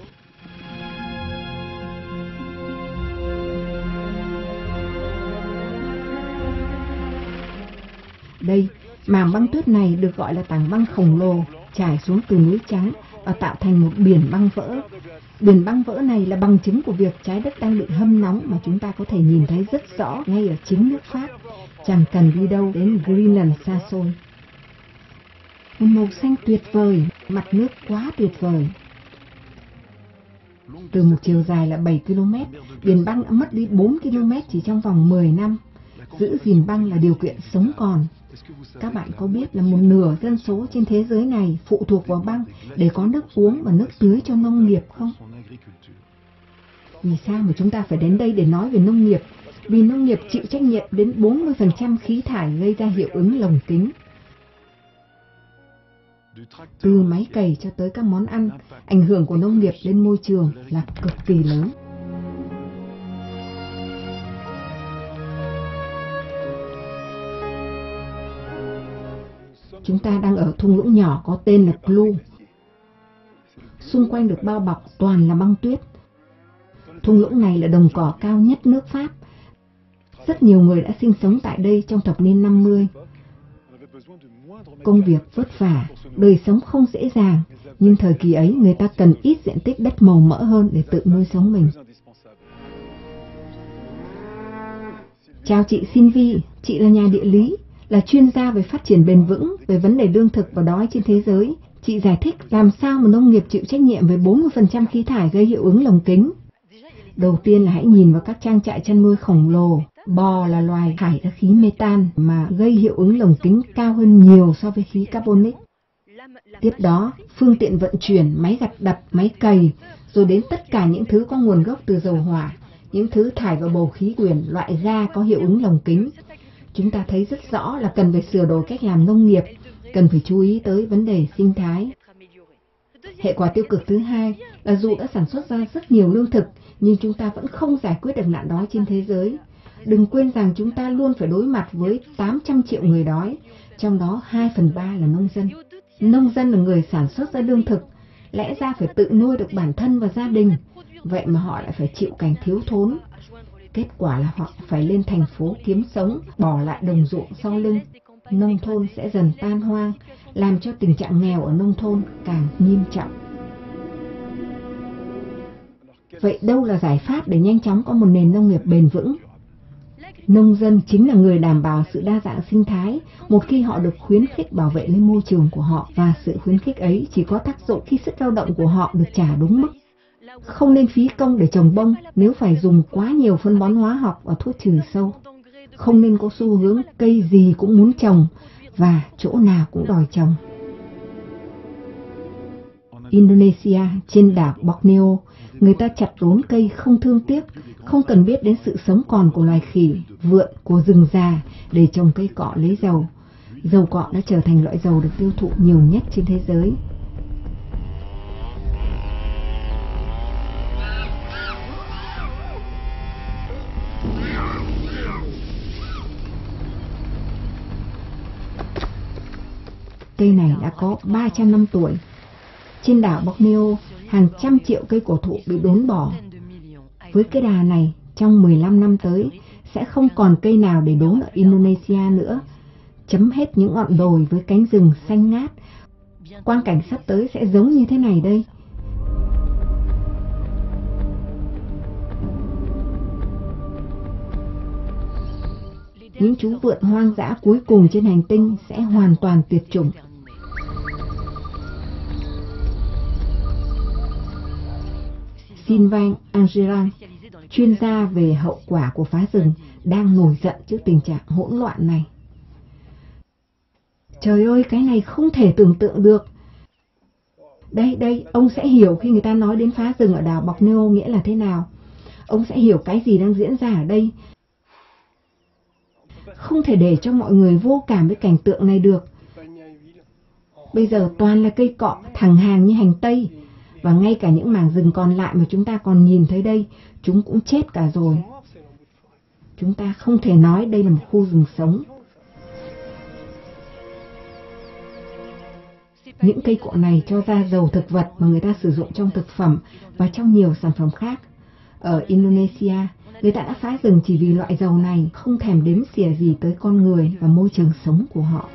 Đây, mảng băng tuyết này được gọi là tảng băng khổng lồ trải xuống từ núi Trắng và tạo thành một biển băng vỡ. Biển băng vỡ này là bằng chứng của việc trái đất đang bị hâm nóng mà chúng ta có thể nhìn thấy rất rõ ngay ở chính nước Pháp, chẳng cần đi đâu đến Greenland xa xôi. Một màu xanh tuyệt vời, mặt nước quá tuyệt vời. Từ một chiều dài là 7 km, biển băng đã mất đi 4 km chỉ trong vòng 10 năm. Giữ gìn băng là điều kiện sống còn. Các bạn có biết là một nửa dân số trên thế giới này phụ thuộc vào băng để có nước uống và nước tưới cho nông nghiệp không? Vì sao mà chúng ta phải đến đây để nói về nông nghiệp? Vì nông nghiệp chịu trách nhiệm đến 40% khí thải gây ra hiệu ứng lồng kính. Từ máy cày cho tới các món ăn, ảnh hưởng của nông nghiệp lên môi trường là cực kỳ lớn. Chúng ta đang ở thung lũng nhỏ có tên là Clou. Xung quanh được bao bọc toàn là băng tuyết. Thung lũng này là đồng cỏ cao nhất nước Pháp. Rất nhiều người đã sinh sống tại đây trong thập niên 50. Công việc vất vả, đời sống không dễ dàng, nhưng thời kỳ ấy người ta cần ít diện tích đất màu mỡ hơn để tự nuôi sống mình. Chào chị Sylvie, chị là nhà địa lý, là chuyên gia về phát triển bền vững, về vấn đề lương thực và đói trên thế giới. Chị giải thích làm sao mà nông nghiệp chịu trách nhiệm về 40% khí thải gây hiệu ứng lồng kính. Đầu tiên là hãy nhìn vào các trang trại chăn nuôi khổng lồ. Bò là loài thải ra khí metan mà gây hiệu ứng lồng kính cao hơn nhiều so với khí carbonic. Tiếp đó, phương tiện vận chuyển, máy gặt đập, máy cày, rồi đến tất cả những thứ có nguồn gốc từ dầu hỏa, những thứ thải vào bầu khí quyển, loại ga có hiệu ứng lồng kính. Chúng ta thấy rất rõ là cần phải sửa đổi cách làm nông nghiệp, cần phải chú ý tới vấn đề sinh thái. Hệ quả tiêu cực thứ hai là dù đã sản xuất ra rất nhiều lương thực, nhưng chúng ta vẫn không giải quyết được nạn đói trên thế giới. Đừng quên rằng chúng ta luôn phải đối mặt với 800 triệu người đói, trong đó 2/3 là nông dân. Nông dân là người sản xuất ra lương thực, lẽ ra phải tự nuôi được bản thân và gia đình, vậy mà họ lại phải chịu cảnh thiếu thốn. Kết quả là họ phải lên thành phố kiếm sống, bỏ lại đồng ruộng sau lưng. Nông thôn sẽ dần tan hoang, làm cho tình trạng nghèo ở nông thôn càng nghiêm trọng. Vậy đâu là giải pháp để nhanh chóng có một nền nông nghiệp bền vững? Nông dân chính là người đảm bảo sự đa dạng sinh thái một khi họ được khuyến khích bảo vệ lấy môi trường của họ, và sự khuyến khích ấy chỉ có tác dụng khi sức lao động của họ được trả đúng mức. Không nên phí công để trồng bông nếu phải dùng quá nhiều phân bón hóa học và thuốc trừ sâu. Không nên có xu hướng cây gì cũng muốn trồng và chỗ nào cũng đòi trồng. Indonesia, trên đảo Borneo, người ta chặt đốn cây không thương tiếc, không cần biết đến sự sống còn của loài khỉ, vượn, của rừng già để trồng cây cọ lấy dầu. Dầu cọ đã trở thành loại dầu được tiêu thụ nhiều nhất trên thế giới. Cây này đã có 300 năm tuổi. Trên đảo Borneo, hàng trăm triệu cây cổ thụ bị đốn bỏ. Với cái đà này, trong 15 năm tới, sẽ không còn cây nào để đốn ở Indonesia nữa. Chấm hết những ngọn đồi với cánh rừng xanh ngát. Quang cảnh sắp tới sẽ giống như thế này đây. Những chú vượn hoang dã cuối cùng trên hành tinh sẽ hoàn toàn tuyệt chủng. Sylvain Angerang, chuyên gia về hậu quả của phá rừng, đang nổi giận trước tình trạng hỗn loạn này. Trời ơi, cái này không thể tưởng tượng được. Đây, ông sẽ hiểu khi người ta nói đến phá rừng ở đảo Borneo nghĩa là thế nào. Ông sẽ hiểu cái gì đang diễn ra ở đây. Không thể để cho mọi người vô cảm với cảnh tượng này được. Bây giờ toàn là cây cọ thẳng hàng như hành tây. Và ngay cả những mảng rừng còn lại mà chúng ta còn nhìn thấy đây, chúng cũng chết cả rồi. Chúng ta không thể nói đây là một khu rừng sống. Những cây cọ này cho ra dầu thực vật mà người ta sử dụng trong thực phẩm và trong nhiều sản phẩm khác. Ở Indonesia, người ta đã phá rừng chỉ vì loại dầu này, không thèm đếm xỉa gì tới con người và môi trường sống của họ.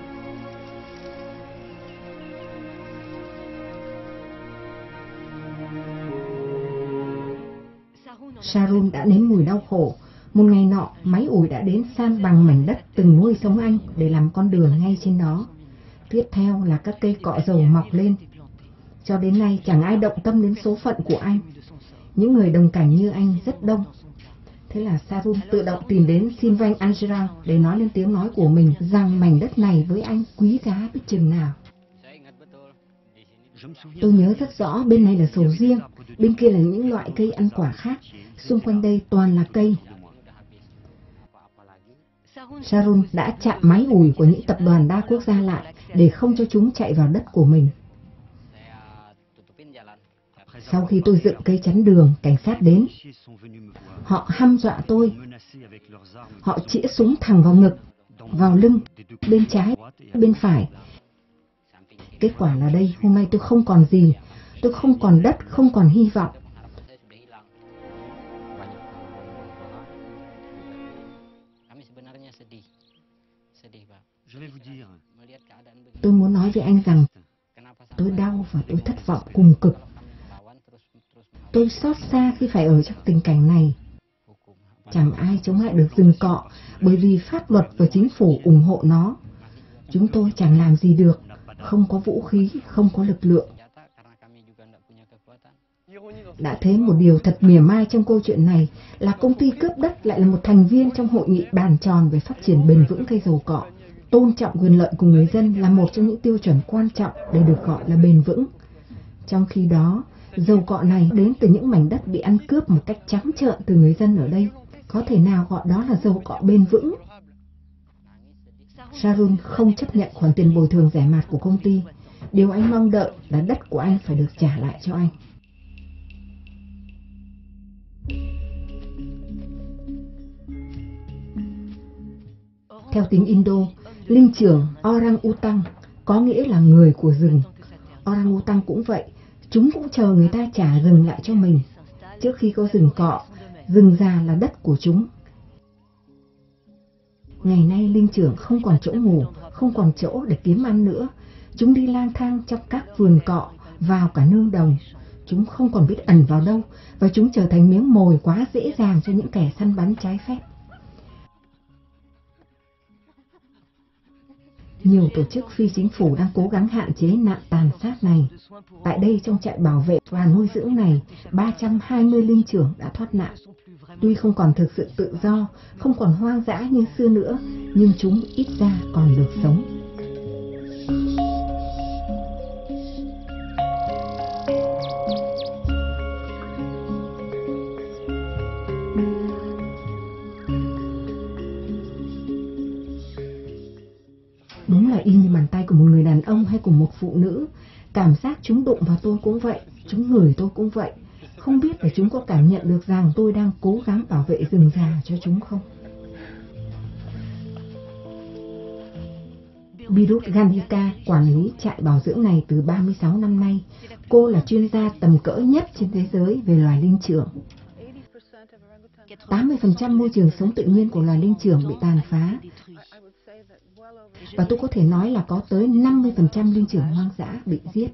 Sharon đã nếm mùi đau khổ. Một ngày nọ, máy ủi đã đến san bằng mảnh đất từng nuôi sống anh để làm con đường ngay trên đó. Tiếp theo là các cây cọ dầu mọc lên. Cho đến nay chẳng ai động tâm đến số phận của anh. Những người đồng cảnh như anh rất đông. Thế là Sharon tự động tìm đến Sylvain Angerang để nói lên tiếng nói của mình rằng mảnh đất này với anh quý giá biết chừng nào. Tôi nhớ rất rõ, bên này là sầu riêng, bên kia là những loại cây ăn quả khác, xung quanh đây toàn là cây. Sharon đã chặn máy ủi của những tập đoàn đa quốc gia lại để không cho chúng chạy vào đất của mình. Sau khi tôi dựng cây chắn đường, cảnh sát đến. Họ hăm dọa tôi. Họ chĩa súng thẳng vào ngực, vào lưng, bên trái, bên phải. Kết quả là đây, hôm nay tôi không còn gì. Tôi không còn đất, không còn hy vọng. Tôi muốn nói với anh rằng tôi đau và tôi thất vọng cùng cực. Tôi xót xa khi phải ở trong tình cảnh này. Chẳng ai chống lại được rừng cọ bởi vì pháp luật và chính phủ ủng hộ nó. Chúng tôi chẳng làm gì được, không có vũ khí, không có lực lượng. Đã thế một điều thật mỉa mai trong câu chuyện này là công ty cướp đất lại là một thành viên trong hội nghị bàn tròn về phát triển bền vững cây dầu cọ. Tôn trọng quyền lợi của người dân là một trong những tiêu chuẩn quan trọng để được gọi là bền vững. Trong khi đó, dầu cọ này đến từ những mảnh đất bị ăn cướp một cách trắng trợn từ người dân ở đây. Có thể nào gọi đó là dầu cọ bền vững? Sharon không chấp nhận khoản tiền bồi thường rẻ mạt của công ty. Điều anh mong đợi là đất của anh phải được trả lại cho anh. Theo tiếng Indo, linh trưởng orang utang có nghĩa là người của rừng. Orang utang cũng vậy, chúng cũng chờ người ta trả rừng lại cho mình. Trước khi có rừng cọ, rừng già là đất của chúng. Ngày nay linh trưởng không còn chỗ ngủ, không còn chỗ để kiếm ăn nữa. Chúng đi lang thang trong các vườn cọ, vào cả nương đồng. Chúng không còn biết ẩn vào đâu, và chúng trở thành miếng mồi quá dễ dàng cho những kẻ săn bắn trái phép. Nhiều tổ chức phi chính phủ đang cố gắng hạn chế nạn tàn sát này. Tại đây, trong trại bảo vệ và nuôi dưỡng này, 320 linh trưởng đã thoát nạn. Tuy không còn thực sự tự do, không còn hoang dã như xưa nữa, nhưng chúng ít ra còn được sống. Đúng là y như bàn tay của một người đàn ông hay của một phụ nữ. Cảm giác chúng đụng vào tôi cũng vậy, chúng ngửi tôi cũng vậy. Không biết là chúng có cảm nhận được rằng tôi đang cố gắng bảo vệ rừng già cho chúng không? Birut Gandhika quản lý trại bảo dưỡng này từ 36 năm nay. Cô là chuyên gia tầm cỡ nhất trên thế giới về loài linh trưởng. 80% môi trường sống tự nhiên của loài linh trưởng bị tàn phá. Và tôi có thể nói là có tới 50% linh trưởng hoang dã bị giết.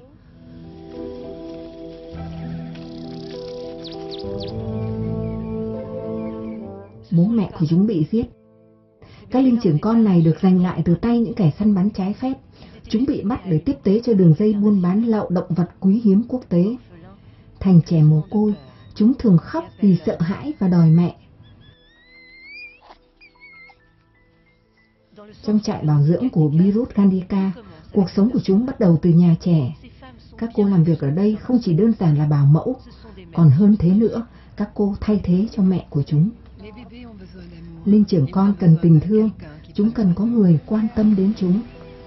Bố mẹ của chúng bị giết. Các linh trưởng con này được giành lại từ tay những kẻ săn bắn trái phép. Chúng bị bắt để tiếp tế cho đường dây buôn bán lậu động vật quý hiếm quốc tế. Thành trẻ mồ côi, chúng thường khóc vì sợ hãi và đòi mẹ. Trong trại bảo dưỡng của Birut Gandhika, cuộc sống của chúng bắt đầu từ nhà trẻ. Các cô làm việc ở đây không chỉ đơn giản là bảo mẫu, còn hơn thế nữa, các cô thay thế cho mẹ của chúng. Linh trưởng con cần tình thương, chúng cần có người quan tâm đến chúng.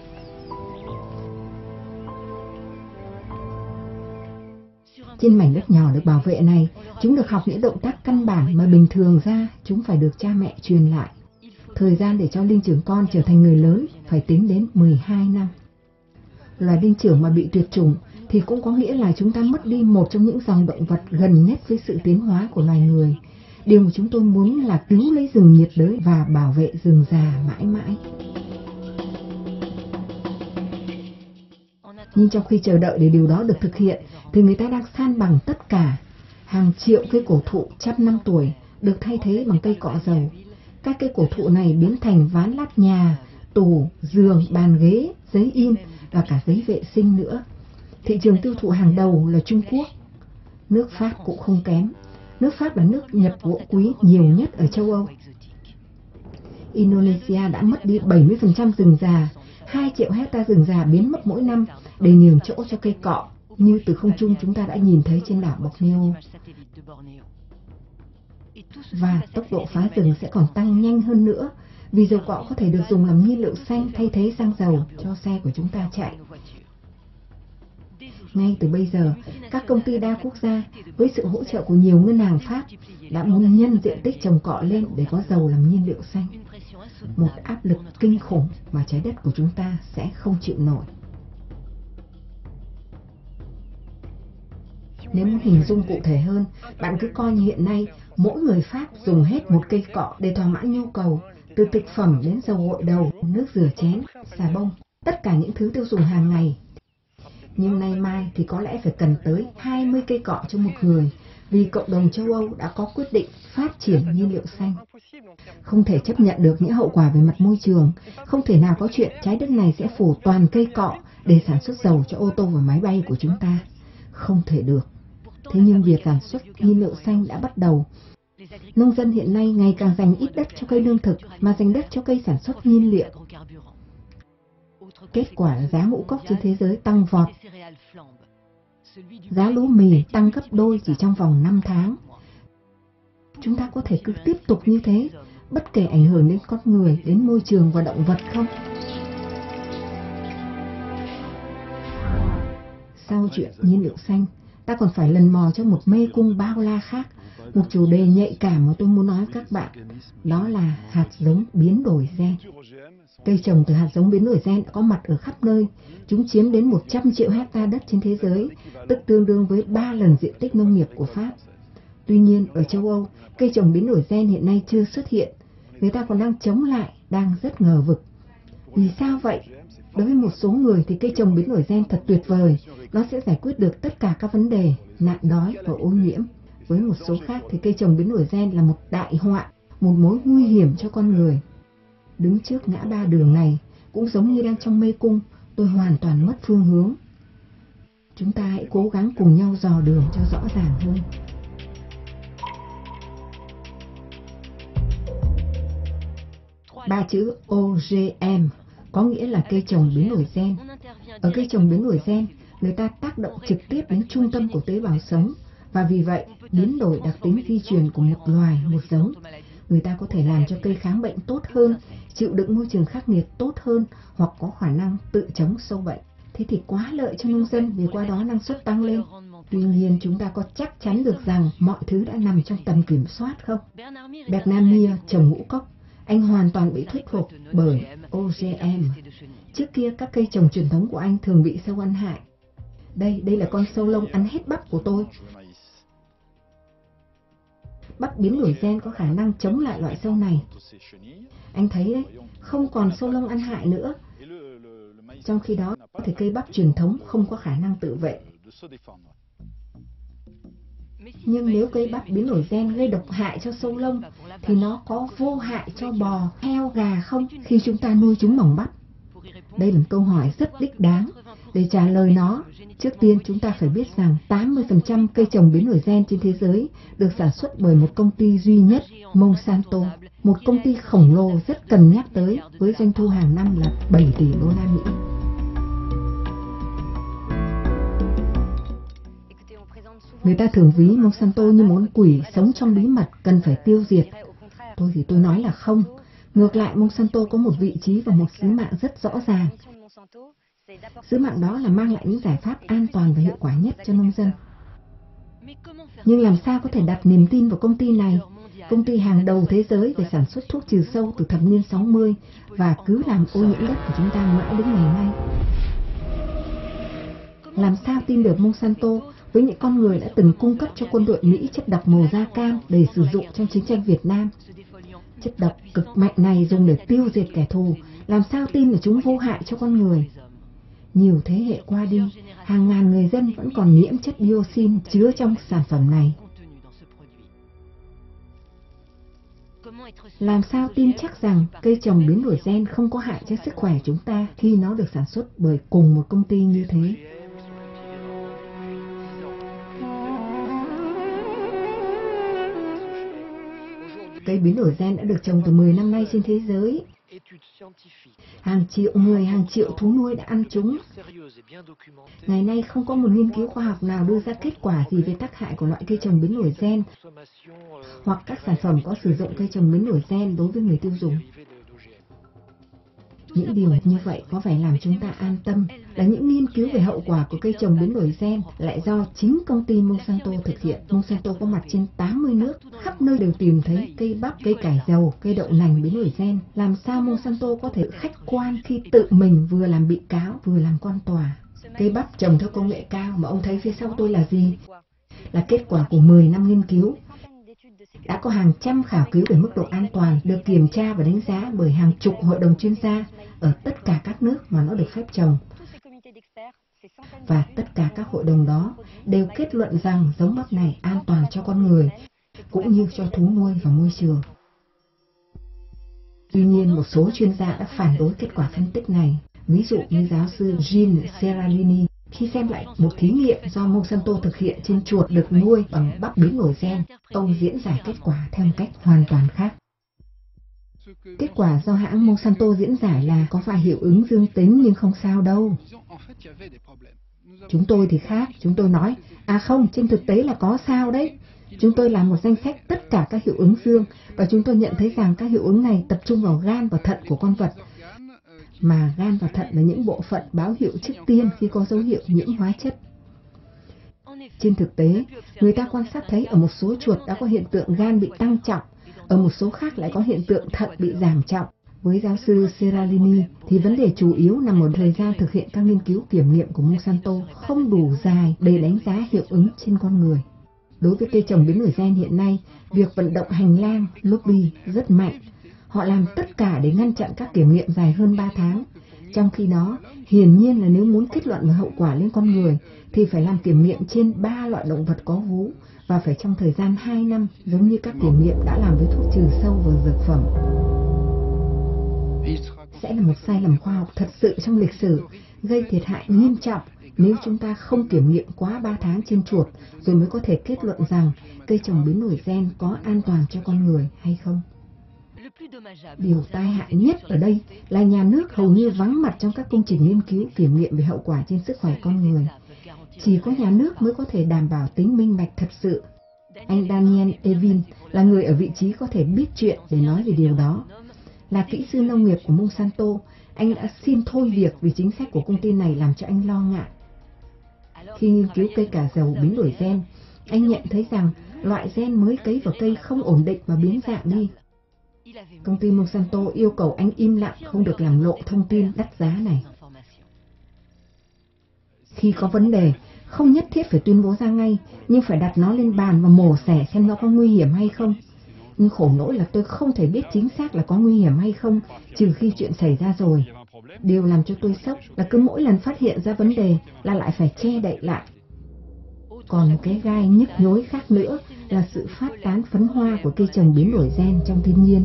Trên mảnh đất nhỏ được bảo vệ này, chúng được học những động tác căn bản mà bình thường ra chúng phải được cha mẹ truyền lại. Thời gian để cho linh trưởng con trở thành người lớn phải tính đến 12 năm. Loài linh trưởng mà bị tuyệt chủng thì cũng có nghĩa là chúng ta mất đi một trong những dòng động vật gần nhất với sự tiến hóa của loài người. Điều mà chúng tôi muốn là cứu lấy rừng nhiệt đới và bảo vệ rừng già mãi mãi. Nhưng trong khi chờ đợi để điều đó được thực hiện, thì người ta đang san bằng tất cả. Hàng triệu cây cổ thụ trăm năm tuổi được thay thế bằng cây cọ dầu. Các cây cổ thụ này biến thành ván lát nhà, tủ, giường, bàn ghế, giấy in và cả giấy vệ sinh nữa. Thị trường tiêu thụ hàng đầu là Trung Quốc. Nước Pháp cũng không kém. Nước Pháp là nước nhập gỗ quý nhiều nhất ở châu Âu. Indonesia đã mất đi 70% rừng già, 2 triệu hecta rừng già biến mất mỗi năm để nhường chỗ cho cây cọ, như từ không trung chúng ta đã nhìn thấy trên đảo Borneo. Và tốc độ phá rừng sẽ còn tăng nhanh hơn nữa, vì dầu cọ có thể được dùng làm nhiên liệu xanh thay thế xăng dầu cho xe của chúng ta chạy. Ngay từ bây giờ, các công ty đa quốc gia với sự hỗ trợ của nhiều ngân hàng Pháp đã muốn nhân diện tích trồng cọ lên để có dầu làm nhiên liệu xanh. Một áp lực kinh khủng mà trái đất của chúng ta sẽ không chịu nổi. Nếu muốn hình dung cụ thể hơn, bạn cứ coi như hiện nay mỗi người Pháp dùng hết một cây cọ để thỏa mãn nhu cầu, từ thực phẩm đến dầu gội đầu, nước rửa chén, xà bông, tất cả những thứ tiêu dùng hàng ngày. Nhưng nay mai thì có lẽ phải cần tới 20 cây cọ cho một người, vì cộng đồng châu Âu đã có quyết định phát triển nhiên liệu xanh. Không thể chấp nhận được những hậu quả về mặt môi trường, không thể nào có chuyện trái đất này sẽ phủ toàn cây cọ để sản xuất dầu cho ô tô và máy bay của chúng ta. Không thể được. Thế nhưng việc sản xuất nhiên liệu xanh đã bắt đầu. Nông dân hiện nay ngày càng dành ít đất cho cây lương thực mà dành đất cho cây sản xuất nhiên liệu. Kết quả là giá ngũ cốc trên thế giới tăng vọt. Giá lúa mì tăng gấp đôi chỉ trong vòng 5 tháng. Chúng ta có thể cứ tiếp tục như thế, bất kể ảnh hưởng đến con người, đến môi trường và động vật không? Sau chuyện nhiên liệu xanh, ta còn phải lần mò cho một mê cung bao la khác, một chủ đề nhạy cảm mà tôi muốn nói với các bạn, đó là hạt giống biến đổi gen. Cây trồng từ hạt giống biến đổi gen đã có mặt ở khắp nơi. Chúng chiếm đến 100 triệu hecta đất trên thế giới, tức tương đương với 3 lần diện tích nông nghiệp của Pháp. Tuy nhiên, ở châu Âu, cây trồng biến đổi gen hiện nay chưa xuất hiện. Người ta còn đang chống lại, đang rất ngờ vực. Vì sao vậy? Đối với một số người thì cây trồng biến đổi gen thật tuyệt vời. Nó sẽ giải quyết được tất cả các vấn đề, nạn đói và ô nhiễm. Với một số khác thì cây trồng biến đổi gen là một đại họa, một mối nguy hiểm cho con người. Đứng trước ngã ba đường này, cũng giống như đang trong mê cung, tôi hoàn toàn mất phương hướng. Chúng ta hãy cố gắng cùng nhau dò đường cho rõ ràng hơn. Ba chữ OGM có nghĩa là cây trồng biến đổi gen. Ở cây trồng biến đổi gen, người ta tác động trực tiếp đến trung tâm của tế bào sống, và vì vậy biến đổi đặc tính di truyền của một loài, một giống. Người ta có thể làm cho cây kháng bệnh tốt hơn, chịu đựng môi trường khắc nghiệt tốt hơn, hoặc có khả năng tự chống sâu bệnh. Thế thì quá lợi cho nông dân vì qua đó năng suất tăng lên. Tuy nhiên chúng ta có chắc chắn được rằng mọi thứ đã nằm trong tầm kiểm soát không? Bernard Meyer trồng ngũ cốc, anh hoàn toàn bị thuyết phục bởi OGM. Trước kia các cây trồng truyền thống của anh thường bị sâu ăn hại. Đây là con sâu lông ăn hết bắp của tôi. Bắp biến đổi gen có khả năng chống lại loại sâu này. Anh thấy đấy, không còn sâu lông ăn hại nữa. Trong khi đó, thì cây bắp truyền thống không có khả năng tự vệ. Nhưng nếu cây bắp biến đổi gen gây độc hại cho sâu lông, thì nó có vô hại cho bò, heo, gà không khi chúng ta nuôi chúng bằng bắp? Đây là một câu hỏi rất đích đáng. Để trả lời nó, trước tiên chúng ta phải biết rằng 80% cây trồng biến đổi gen trên thế giới được sản xuất bởi một công ty duy nhất, Monsanto, một công ty khổng lồ rất cần nhắc tới với doanh thu hàng năm là 7 tỷ đô la Mỹ. Người ta thường ví Monsanto như một con quỷ sống trong bí mật cần phải tiêu diệt. Tôi nói là không. Ngược lại, Monsanto có một vị trí và một sứ mạng rất rõ ràng. Sứ mạng đó là mang lại những giải pháp an toàn và hiệu quả nhất cho nông dân. Nhưng làm sao có thể đặt niềm tin vào công ty này, công ty hàng đầu thế giới về sản xuất thuốc trừ sâu từ thập niên 60 và cứ làm ô nhiễm đất của chúng ta mãi đến ngày nay? Làm sao tin được Monsanto với những con người đã từng cung cấp cho quân đội Mỹ chất độc màu da cam để sử dụng trong chiến tranh Việt Nam? Chất độc cực mạnh này dùng để tiêu diệt kẻ thù, làm sao tin là chúng vô hại cho con người? Nhiều thế hệ qua đi, hàng ngàn người dân vẫn còn nhiễm chất dioxin chứa trong sản phẩm này. Làm sao tin chắc rằng cây trồng biến đổi gen không có hại cho sức khỏe chúng ta khi nó được sản xuất bởi cùng một công ty như thế? Cây biến đổi gen đã được trồng từ 10 năm nay trên thế giới. Hàng triệu người, hàng triệu thú nuôi đã ăn chúng. Ngày nay không có một nghiên cứu khoa học nào đưa ra kết quả gì về tác hại của loại cây trồng biến đổi gen hoặc các sản phẩm có sử dụng cây trồng biến đổi gen đối với người tiêu dùng. Những điều như vậy có vẻ làm chúng ta an tâm là những nghiên cứu về hậu quả của cây trồng biến đổi gen lại do chính công ty Monsanto thực hiện. Monsanto có mặt trên 80 nước, khắp nơi đều tìm thấy cây bắp, cây cải dầu, cây đậu nành biến đổi gen. Làm sao Monsanto có thể khách quan khi tự mình vừa làm bị cáo vừa làm quan tòa? Cây bắp trồng theo công nghệ cao mà ông thấy phía sau tôi là gì? Là kết quả của 10 năm nghiên cứu. Đã có hàng trăm khảo cứu về mức độ an toàn được kiểm tra và đánh giá bởi hàng chục hội đồng chuyên gia ở tất cả các nước mà nó được phép trồng. Và tất cả các hội đồng đó đều kết luận rằng giống bắp này an toàn cho con người, cũng như cho thú nuôi và môi trường. Tuy nhiên, một số chuyên gia đã phản đối kết quả phân tích này, ví dụ như giáo sư Gene Seralini. Khi xem lại một thí nghiệm do Monsanto thực hiện trên chuột được nuôi bằng bắp biến đổi gen, ông diễn giải kết quả theo một cách hoàn toàn khác. Kết quả do hãng Monsanto diễn giải là có vài hiệu ứng dương tính nhưng không sao đâu. Chúng tôi thì khác, chúng tôi nói, không, trên thực tế là có sao đấy. Chúng tôi làm một danh sách tất cả các hiệu ứng dương và chúng tôi nhận thấy rằng các hiệu ứng này tập trung vào gan và thận của con vật. Mà gan và thận là những bộ phận báo hiệu trước tiên khi có dấu hiệu nhiễm hóa chất. Trên thực tế, người ta quan sát thấy ở một số chuột đã có hiện tượng gan bị tăng trọng, ở một số khác lại có hiện tượng thận bị giảm trọng. Với giáo sư Seralini thì vấn đề chủ yếu nằm ở thời gian thực hiện các nghiên cứu kiểm nghiệm của Monsanto không đủ dài để đánh giá hiệu ứng trên con người. Đối với cây trồng biến đổi gen hiện nay, việc vận động hành lang, lobby rất mạnh. Họ làm tất cả để ngăn chặn các kiểm nghiệm dài hơn 3 tháng. Trong khi đó, hiển nhiên là nếu muốn kết luận về hậu quả lên con người, thì phải làm kiểm nghiệm trên 3 loại động vật có vú, và phải trong thời gian 2 năm, giống như các kiểm nghiệm đã làm với thuốc trừ sâu và dược phẩm. Sẽ là một sai lầm khoa học thật sự trong lịch sử, gây thiệt hại nghiêm trọng nếu chúng ta không kiểm nghiệm quá 3 tháng trên chuột, rồi mới có thể kết luận rằng cây trồng biến đổi gen có an toàn cho con người hay không. Điều tai hại nhất ở đây là nhà nước hầu như vắng mặt trong các công trình nghiên cứu kiểm nghiệm về hậu quả trên sức khỏe con người. Chỉ có nhà nước mới có thể đảm bảo tính minh bạch thật sự. Anh Daniel Evin là người ở vị trí có thể biết chuyện để nói về điều đó. Là kỹ sư nông nghiệp của Monsanto, anh đã xin thôi việc vì chính sách của công ty này làm cho anh lo ngại. Khi nghiên cứu cây cà dầu biến đổi gen, anh nhận thấy rằng loại gen mới cấy vào cây không ổn định và biến dạng đi. Công ty Monsanto yêu cầu anh im lặng, không được làm lộ thông tin đắt giá này. Khi có vấn đề, không nhất thiết phải tuyên bố ra ngay, nhưng phải đặt nó lên bàn và mổ xẻ xem nó có nguy hiểm hay không. Nhưng khổ nỗi là tôi không thể biết chính xác là có nguy hiểm hay không, trừ khi chuyện xảy ra rồi. Điều làm cho tôi sốc là cứ mỗi lần phát hiện ra vấn đề là lại phải che đậy lại. Còn một cái gai nhức nhối khác nữa là sự phát tán phấn hoa của cây trồng biến đổi gen trong thiên nhiên.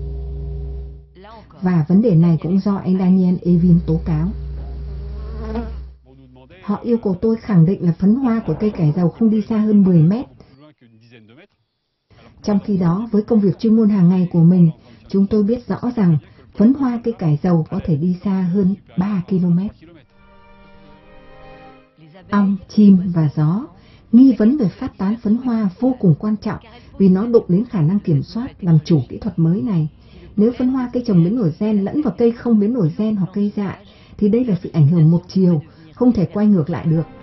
Và vấn đề này cũng do anh Daniel Evin tố cáo. Họ yêu cầu tôi khẳng định là phấn hoa của cây cải dầu không đi xa hơn 10 mét. Trong khi đó, với công việc chuyên môn hàng ngày của mình, chúng tôi biết rõ rằng phấn hoa cây cải dầu có thể đi xa hơn 3 km. Ong, chim và gió, nghi vấn về phát tán phấn hoa vô cùng quan trọng vì nó đụng đến khả năng kiểm soát làm chủ kỹ thuật mới này. Nếu phấn hoa cây trồng biến đổi gen lẫn vào cây không biến đổi gen hoặc cây dại, thì đây là sự ảnh hưởng một chiều, không thể quay ngược lại được.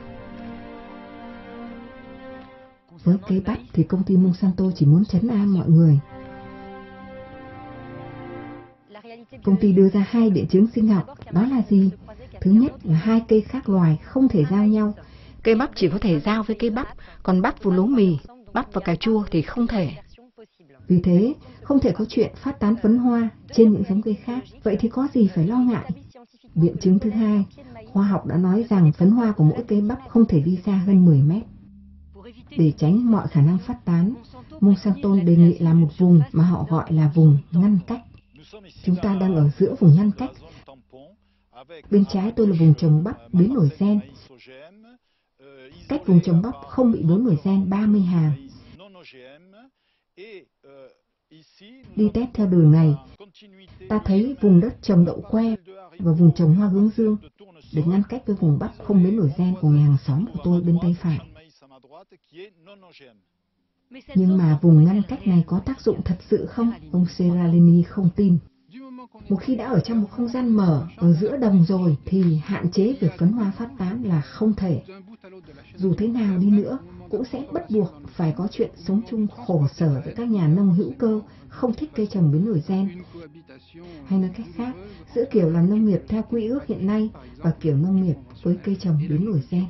Với cây bắp thì công ty Monsanto chỉ muốn trấn an mọi người. Công ty đưa ra 2 biện chứng sinh học, đó là gì? Thứ nhất là 2 cây khác loài không thể giao nhau. Cây bắp chỉ có thể giao với cây bắp, còn bắp và lúa mì, bắp và cà chua thì không thể. Vì thế, không thể có chuyện phát tán phấn hoa trên những giống cây khác. Vậy thì có gì phải lo ngại? Biện chứng thứ hai, khoa học đã nói rằng phấn hoa của mỗi cây bắp không thể đi xa hơn 10 mét. Để tránh mọi khả năng phát tán, Monsanto đề nghị làm một vùng mà họ gọi là vùng ngăn cách. Chúng ta đang ở giữa vùng ngăn cách. Bên trái tôi là vùng trồng bắp biến đổi gen. Cách vùng trồng bắp không bị biến đổi gen 30 hàng. Đi test theo đường này, ta thấy vùng đất trồng đậu que và vùng trồng hoa hướng dương để ngăn cách với vùng bắp không biến đổi gen của người hàng xóm của tôi bên tay phải. Nhưng mà vùng ngăn cách này có tác dụng thật sự không? Ông Seralini không tin. Một khi đã ở trong một không gian mở ở giữa đồng rồi thì hạn chế việc phấn hoa phát tán là không thể. Dù thế nào đi nữa, cũng sẽ bắt buộc phải có chuyện sống chung khổ sở giữa các nhà nông hữu cơ không thích cây trồng biến đổi gen. Hay nói cách khác, giữa kiểu làm nông nghiệp theo quy ước hiện nay và kiểu nông nghiệp với cây trồng biến đổi gen.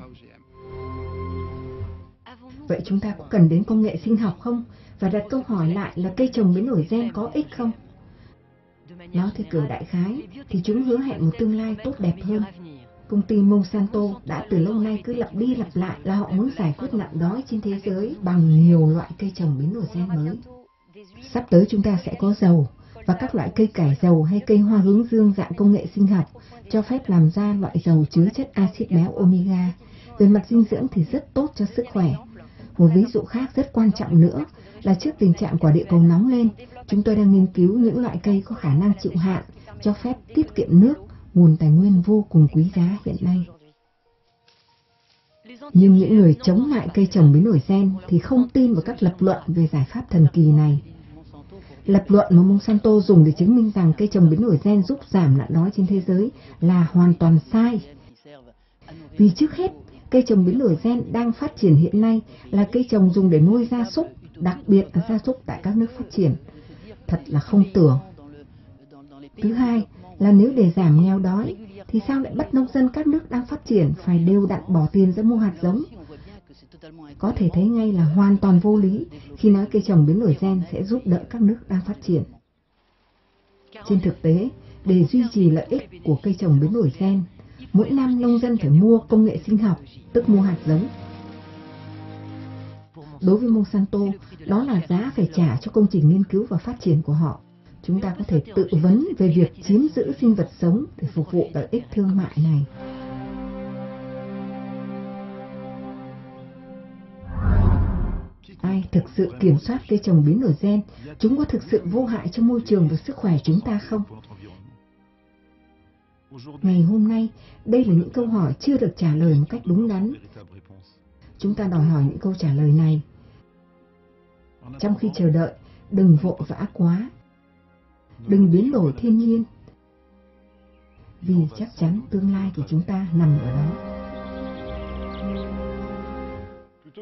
Vậy chúng ta có cần đến công nghệ sinh học không? Và đặt câu hỏi lại là cây trồng biến đổi gen có ích không? Nói theo kiểu đại khái thì chúng hứa hẹn một tương lai tốt đẹp hơn. Công ty Monsanto đã từ lâu nay cứ lặp đi lặp lại là họ muốn giải quyết nạn đói trên thế giới bằng nhiều loại cây trồng biến đổi gen mới. Sắp tới chúng ta sẽ có dầu và các loại cây cải dầu hay cây hoa hướng dương dạng công nghệ sinh học cho phép làm ra loại dầu chứa chất axit béo omega. Về mặt dinh dưỡng thì rất tốt cho sức khỏe. Một ví dụ khác rất quan trọng nữa là trước tình trạng quả địa cầu nóng lên, chúng tôi đang nghiên cứu những loại cây có khả năng chịu hạn, cho phép tiết kiệm nước, nguồn tài nguyên vô cùng quý giá hiện nay. Nhưng những người chống lại cây trồng biến đổi gen thì không tin vào các lập luận về giải pháp thần kỳ này. Lập luận mà Monsanto dùng để chứng minh rằng cây trồng biến đổi gen giúp giảm nạn đói trên thế giới là hoàn toàn sai. Vì trước hết, cây trồng biến đổi gen đang phát triển hiện nay là cây trồng dùng để nuôi gia súc, đặc biệt là gia súc tại các nước phát triển. Thật là không tưởng. Thứ hai là nếu để giảm nghèo đói, thì sao lại bắt nông dân các nước đang phát triển phải đều đặn bỏ tiền ra mua hạt giống? Có thể thấy ngay là hoàn toàn vô lý khi nói cây trồng biến đổi gen sẽ giúp đỡ các nước đang phát triển. Trên thực tế, để duy trì lợi ích của cây trồng biến đổi gen, mỗi năm nông dân phải mua công nghệ sinh học, tức mua hạt giống. Đối với Monsanto, đó là giá phải trả cho công trình nghiên cứu và phát triển của họ. Chúng ta có thể tự vấn về việc chiếm giữ sinh vật sống để phục vụ lợi ích thương mại này. Ai thực sự kiểm soát cây trồng biến đổi gen, chúng có thực sự vô hại cho môi trường và sức khỏe chúng ta không? Ngày hôm nay, đây là những câu hỏi chưa được trả lời một cách đúng đắn. Chúng ta đòi hỏi những câu trả lời này. Trong khi chờ đợi, đừng vội vã quá. Đừng biến đổi thiên nhiên. Vì chắc chắn tương lai của chúng ta nằm ở đó.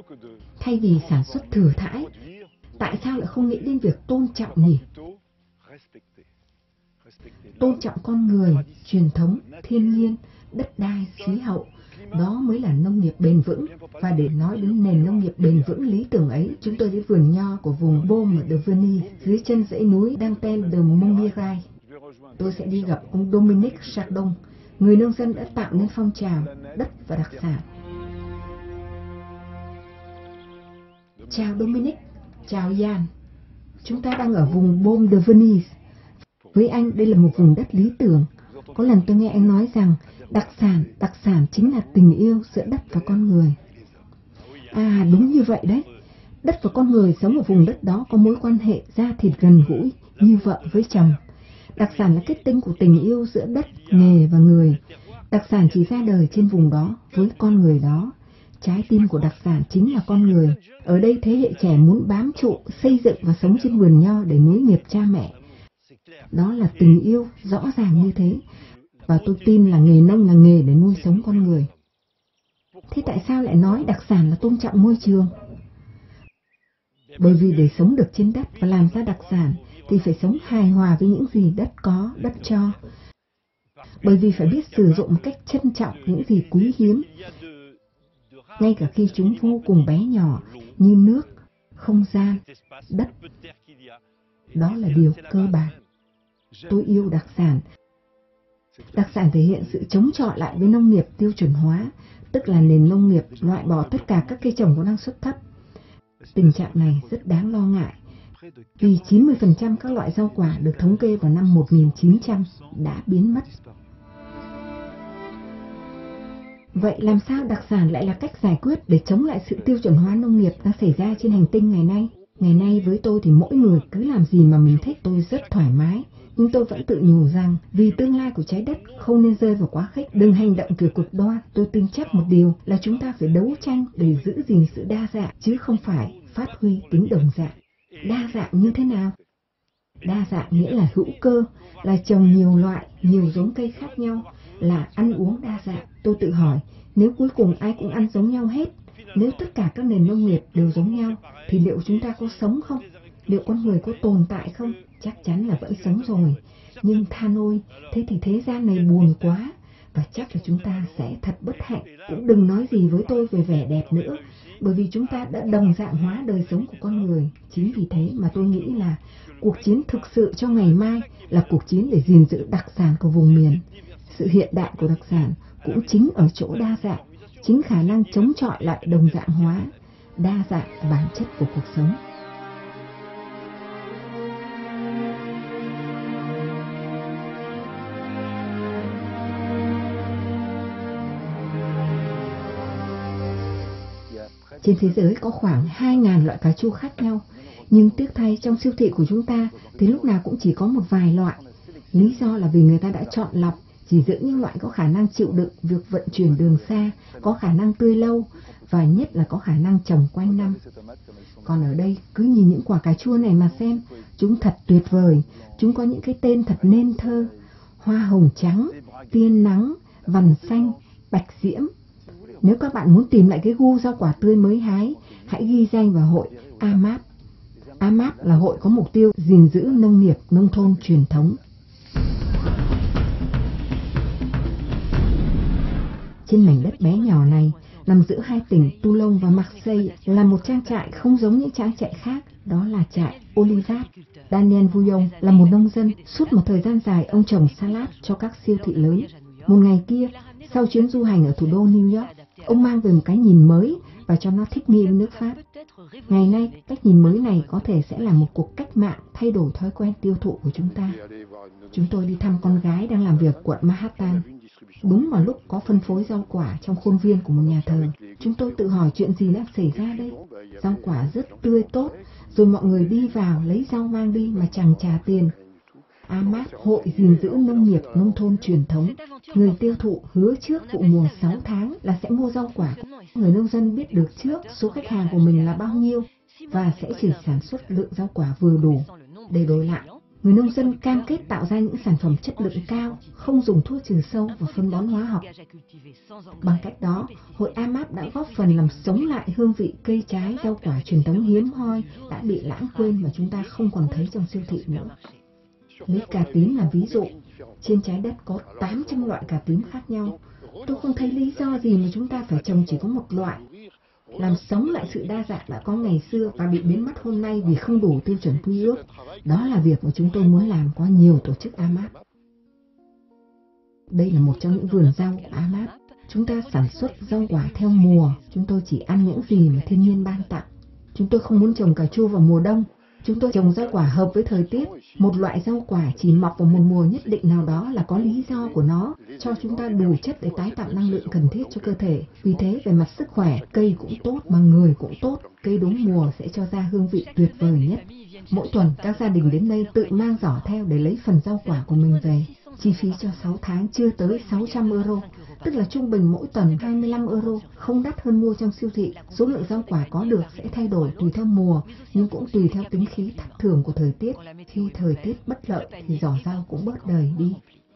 Thay vì sản xuất thừa thãi, tại sao lại không nghĩ đến việc tôn trọng nhỉ? Tôn trọng con người, truyền thống, thiên nhiên, đất đai, khí hậu, đó mới là nông nghiệp bền vững. Và để nói đến nền nông nghiệp bền vững lý tưởng ấy, chúng tôi đến vườn nho của vùng Beaume de Venise, dưới chân dãy núi Dentelle de Montmirail. Tôi sẽ đi gặp ông Dominique Chardon, người nông dân đã tạo nên phong trào đất và đặc sản. Chào Dominique, chào Jan. Chúng ta đang ở vùng Beaume de Venise. Với anh, đây là một vùng đất lý tưởng. Có lần tôi nghe anh nói rằng đặc sản chính là tình yêu giữa đất và con người. À, đúng như vậy đấy. Đất và con người sống ở vùng đất đó có mối quan hệ da thịt gần gũi như vợ với chồng. Đặc sản là kết tinh của tình yêu giữa đất, nghề và người. Đặc sản chỉ ra đời trên vùng đó, với con người đó. Trái tim của đặc sản chính là con người. Ở đây thế hệ trẻ muốn bám trụ, xây dựng và sống trên vườn nho để nối nghiệp cha mẹ. Đó là tình yêu rõ ràng như thế. Và tôi tin là nghề nông là nghề để nuôi sống con người. Thế tại sao lại nói đặc sản là tôn trọng môi trường? Bởi vì để sống được trên đất và làm ra đặc sản thì phải sống hài hòa với những gì đất có, đất cho. Bởi vì phải biết sử dụng một cách trân trọng những gì quý hiếm, ngay cả khi chúng vô cùng bé nhỏ như nước, không gian, đất. Đó là điều cơ bản. Tôi yêu đặc sản. Đặc sản thể hiện sự chống chọi lại với nông nghiệp tiêu chuẩn hóa, tức là nền nông nghiệp loại bỏ tất cả các cây trồng có năng suất thấp. Tình trạng này rất đáng lo ngại, vì 90% các loại rau quả được thống kê vào năm 1900 đã biến mất. Vậy làm sao đặc sản lại là cách giải quyết để chống lại sự tiêu chuẩn hóa nông nghiệp đang xảy ra trên hành tinh ngày nay? Ngày nay với tôi thì mỗi người cứ làm gì mà mình thích, tôi rất thoải mái. Nhưng tôi vẫn tự nhủ rằng vì tương lai của trái đất không nên rơi vào quá khích, đừng hành động kiểu cực đoan. Tôi tin chắc một điều là chúng ta phải đấu tranh để giữ gìn sự đa dạng, chứ không phải phát huy tính đồng dạng. Đa dạng như thế nào? Đa dạng nghĩa là hữu cơ, là trồng nhiều loại, nhiều giống cây khác nhau, là ăn uống đa dạng. Tôi tự hỏi, nếu cuối cùng ai cũng ăn giống nhau hết, nếu tất cả các nền nông nghiệp đều giống nhau, thì liệu chúng ta có sống không? Liệu con người có tồn tại không? Chắc chắn là vẫn sống rồi. Nhưng than ôi, thế thì thế gian này buồn quá, và chắc là chúng ta sẽ thật bất hạnh. Cũng đừng nói gì với tôi về vẻ đẹp nữa, bởi vì chúng ta đã đồng dạng hóa đời sống của con người. Chính vì thế mà tôi nghĩ là cuộc chiến thực sự cho ngày mai là cuộc chiến để gìn giữ đặc sản của vùng miền. Sự hiện đại của đặc sản cũng chính ở chỗ đa dạng, chính khả năng chống chọi lại đồng dạng hóa, đa dạng bản chất của cuộc sống. Trên thế giới có khoảng 2.000 loại cà chua khác nhau, nhưng tiếc thay trong siêu thị của chúng ta thì lúc nào cũng chỉ có một vài loại. Lý do là vì người ta đã chọn lọc, chỉ giữ những loại có khả năng chịu đựng việc vận chuyển đường xa, có khả năng tươi lâu và nhất là có khả năng trồng quanh năm. Còn ở đây, cứ nhìn những quả cà chua này mà xem, chúng thật tuyệt vời, chúng có những cái tên thật nên thơ: hoa hồng trắng, tiên nắng, vằn xanh, bạch diễm. Nếu các bạn muốn tìm lại cái gu rau quả tươi mới hái, hãy ghi danh vào hội AMAP. AMAP là hội có mục tiêu gìn giữ nông nghiệp nông thôn truyền thống. Trên mảnh đất bé nhỏ này, nằm giữa hai tỉnh Toulon và Marseille, là một trang trại không giống những trang trại khác, đó là trại Olivat. Daniel Vouillon là một nông dân, suốt một thời gian dài ông trồng salad cho các siêu thị lớn. Một ngày kia, sau chuyến du hành ở thủ đô New York, ông mang về một cái nhìn mới và cho nó thích nghi với nước Pháp. Ngày nay, cách nhìn mới này có thể sẽ là một cuộc cách mạng thay đổi thói quen tiêu thụ của chúng ta. Chúng tôi đi thăm con gái đang làm việc ở quận Manhattan. Đúng vào lúc có phân phối rau quả trong khuôn viên của một nhà thờ. Chúng tôi tự hỏi chuyện gì đang xảy ra đây. Rau quả rất tươi tốt, rồi mọi người đi vào lấy rau mang đi mà chẳng trả tiền. AMAP, hội gìn giữ nông nghiệp nông thôn truyền thống. Người tiêu thụ hứa trước vụ mùa 6 tháng là sẽ mua rau quả. Người nông dân biết được trước số khách hàng của mình là bao nhiêu và sẽ chỉ sản xuất lượng rau quả vừa đủ. Để đổi lại, người nông dân cam kết tạo ra những sản phẩm chất lượng cao, không dùng thuốc trừ sâu và phân bón hóa học. Bằng cách đó, hội AMAP đã góp phần làm sống lại hương vị cây trái rau quả truyền thống hiếm hoi đã bị lãng quên mà chúng ta không còn thấy trong siêu thị nữa. Lấy cà tím làm ví dụ, trên trái đất có 800 loại cà tím khác nhau. Tôi không thấy lý do gì mà chúng ta phải trồng chỉ có một loại. Làm sống lại sự đa dạng đã có ngày xưa và bị biến mất hôm nay vì không đủ tiêu chuẩn quy ước. Đó là việc mà chúng tôi muốn làm qua nhiều tổ chức AMAP. Đây là một trong những vườn rau của AMAP. Chúng ta sản xuất rau quả theo mùa. Chúng tôi chỉ ăn những gì mà thiên nhiên ban tặng. Chúng tôi không muốn trồng cà chua vào mùa đông. Chúng tôi trồng rau quả hợp với thời tiết. Một loại rau quả chỉ mọc vào một mùa nhất định nào đó là có lý do của nó, cho chúng ta đủ chất để tái tạo năng lượng cần thiết cho cơ thể. Vì thế, về mặt sức khỏe, cây cũng tốt mà người cũng tốt. Cây đúng mùa sẽ cho ra hương vị tuyệt vời nhất. Mỗi tuần, các gia đình đến đây tự mang giỏ theo để lấy phần rau quả của mình về. Chi phí cho 6 tháng chưa tới 600 euro, tức là trung bình mỗi tuần 25 euro, không đắt hơn mua trong siêu thị. Số lượng rau quả có được sẽ thay đổi tùy theo mùa, nhưng cũng tùy theo tính khí thất thường của thời tiết. Khi thời tiết bất lợi thì giỏ rau cũng bớt đời đi.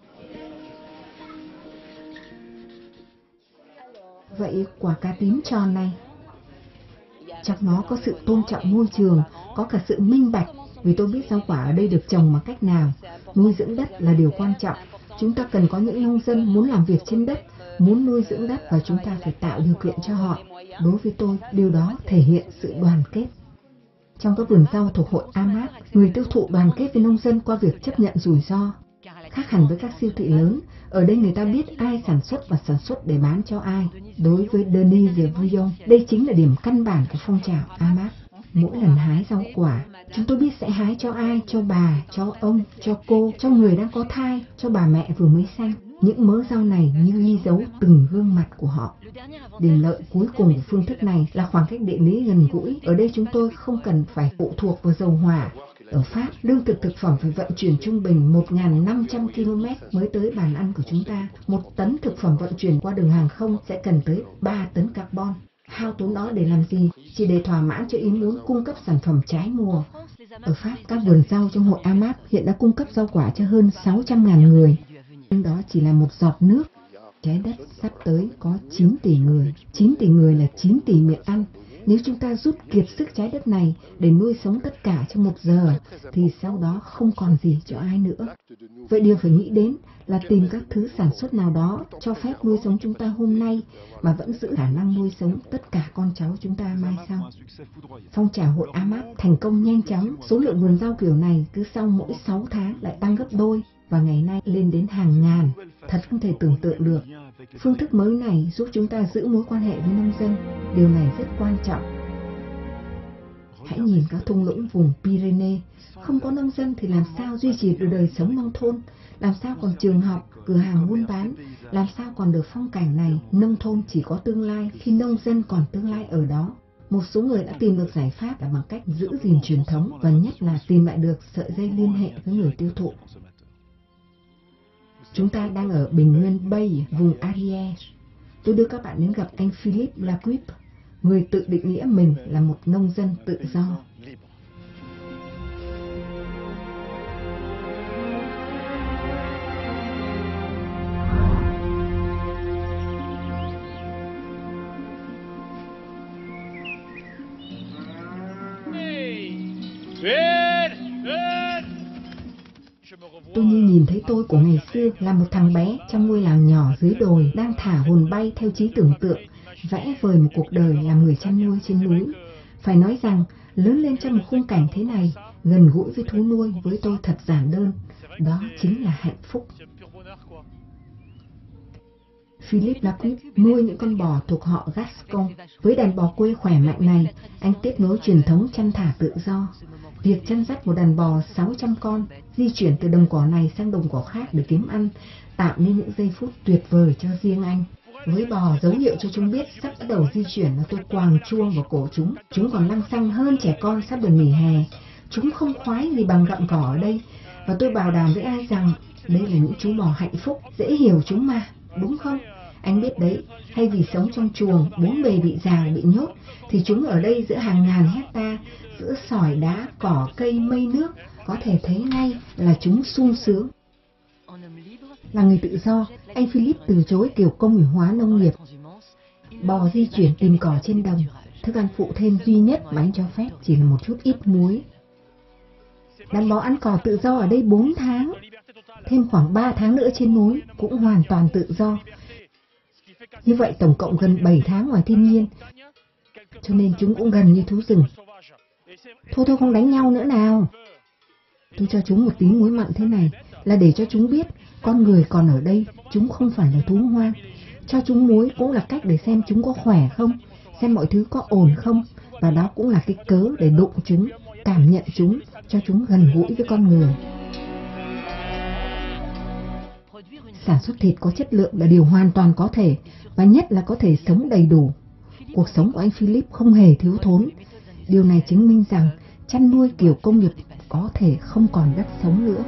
Vậy quả cà tím tròn này, trong nó có sự tôn trọng môi trường, có cả sự minh bạch, vì tôi biết rau quả ở đây được trồng bằng cách nào. Nuôi dưỡng đất là điều quan trọng. Chúng ta cần có những nông dân muốn làm việc trên đất, muốn nuôi dưỡng đất và chúng ta phải tạo điều kiện cho họ. Đối với tôi, điều đó thể hiện sự đoàn kết. Trong các vườn rau thuộc hội AMAP, người tiêu thụ đoàn kết với nông dân qua việc chấp nhận rủi ro. Khác hẳn với các siêu thị lớn, ở đây người ta biết ai sản xuất và sản xuất để bán cho ai. Đối với Denis de Villon, đây chính là điểm căn bản của phong trào AMAP. Mỗi lần hái rau quả, chúng tôi biết sẽ hái cho ai, cho bà, cho ông, cho cô, cho người đang có thai, cho bà mẹ vừa mới sanh. Những mớ rau này như ghi dấu từng gương mặt của họ. Điểm lợi cuối cùng của phương thức này là khoảng cách địa lý gần gũi. Ở đây chúng tôi không cần phải phụ thuộc vào dầu hỏa. Ở Pháp, lương thực thực phẩm phải vận chuyển trung bình 1.500 km mới tới bàn ăn của chúng ta. 1 tấn thực phẩm vận chuyển qua đường hàng không sẽ cần tới 3 tấn carbon. Hao tốn đó để làm gì? Chỉ để thỏa mãn cho ý muốn cung cấp sản phẩm trái mùa. Ở Pháp, các vườn rau trong hội AMAP hiện đã cung cấp rau quả cho hơn 600.000 người. Nhưng đó chỉ là một giọt nước. Trái đất sắp tới có 9 tỷ người. 9 tỷ người là 9 tỷ miệng ăn. Nếu chúng ta rút kiệt sức trái đất này để nuôi sống tất cả trong 1 giờ, thì sau đó không còn gì cho ai nữa. Vậy điều phải nghĩ đến là tìm các thứ sản xuất nào đó cho phép nuôi sống chúng ta hôm nay mà vẫn giữ khả năng nuôi sống tất cả con cháu chúng ta mai sau. Phong trào hội AMAP thành công nhanh chóng. Số lượng vườn rau kiểu này cứ sau mỗi 6 tháng lại tăng gấp đôi và ngày nay lên đến hàng ngàn. Thật không thể tưởng tượng được. Phương thức mới này giúp chúng ta giữ mối quan hệ với nông dân. Điều này rất quan trọng. Hãy nhìn các thung lũng vùng Pyrenees. Không có nông dân thì làm sao duy trì được đời sống nông thôn? Làm sao còn trường học, cửa hàng buôn bán? Làm sao còn được phong cảnh này? Nông thôn chỉ có tương lai khi nông dân còn tương lai ở đó. Một số người đã tìm được giải pháp là bằng cách giữ gìn truyền thống và nhất là tìm lại được sợi dây liên hệ với người tiêu thụ. Chúng ta đang ở bình nguyên Bay, vùng Ariège. Tôi đưa các bạn đến gặp anh Philippe Laquipe, người tự định nghĩa mình là một nông dân tự do. Tôi như nhìn thấy tôi của ngày xưa là một thằng bé trong ngôi làng nhỏ dưới đồi đang thả hồn bay theo trí tưởng tượng, vẽ vời một cuộc đời làm người chăn nuôi trên núi. Phải nói rằng, lớn lên trong một khung cảnh thế này, gần gũi với thú nuôi với tôi thật giản đơn. Đó chính là hạnh phúc. Philippe Laquipe nuôi những con bò thuộc họ Gascon. Với đàn bò quê khỏe mạnh này, anh tiếp nối truyền thống chăn thả tự do. Việc chăn dắt một đàn bò 600 con, di chuyển từ đồng cỏ này sang đồng cỏ khác để kiếm ăn, tạo nên những giây phút tuyệt vời cho riêng anh. Với bò, dấu hiệu cho chúng biết sắp bắt đầu di chuyển là tôi quàng chuông vào cổ chúng. Chúng còn lăng xăng hơn trẻ con sắp được nghỉ hè. Chúng không khoái gì bằng gặm cỏ ở đây. Và tôi bảo đảm với ai rằng đây là những chú bò hạnh phúc, dễ hiểu chúng mà, đúng không? Anh biết đấy, thay vì sống trong chuồng, 4 bề bị rào, bị nhốt, thì chúng ở đây giữa hàng ngàn hecta, giữa sỏi đá, cỏ, cây, mây nước, có thể thấy ngay là chúng sung sướng. Là người tự do, anh Philip từ chối kiểu công nghiệp hóa nông nghiệp. Bò di chuyển tìm cỏ trên đồng, thức ăn phụ thêm duy nhất mà anh cho phép chỉ là một chút ít muối. Đàn bò ăn cỏ tự do ở đây 4 tháng, thêm khoảng 3 tháng nữa trên núi cũng hoàn toàn tự do. Như vậy tổng cộng gần 7 tháng ngoài thiên nhiên, cho nên chúng cũng gần như thú rừng. Thôi không đánh nhau nữa nào. Tôi cho chúng một tí muối mặn thế này là để cho chúng biết con người còn ở đây, chúng không phải là thú hoang. Cho chúng muối cũng là cách để xem chúng có khỏe không, xem mọi thứ có ổn không, và đó cũng là cái cớ để đụng chúng, cảm nhận chúng, cho chúng gần gũi với con người. Sản xuất thịt có chất lượng là điều hoàn toàn có thể, và nhất là có thể sống đầy đủ. Cuộc sống của anh Philip không hề thiếu thốn. Điều này chứng minh rằng chăn nuôi kiểu công nghiệp có thể không còn đất sống nữa.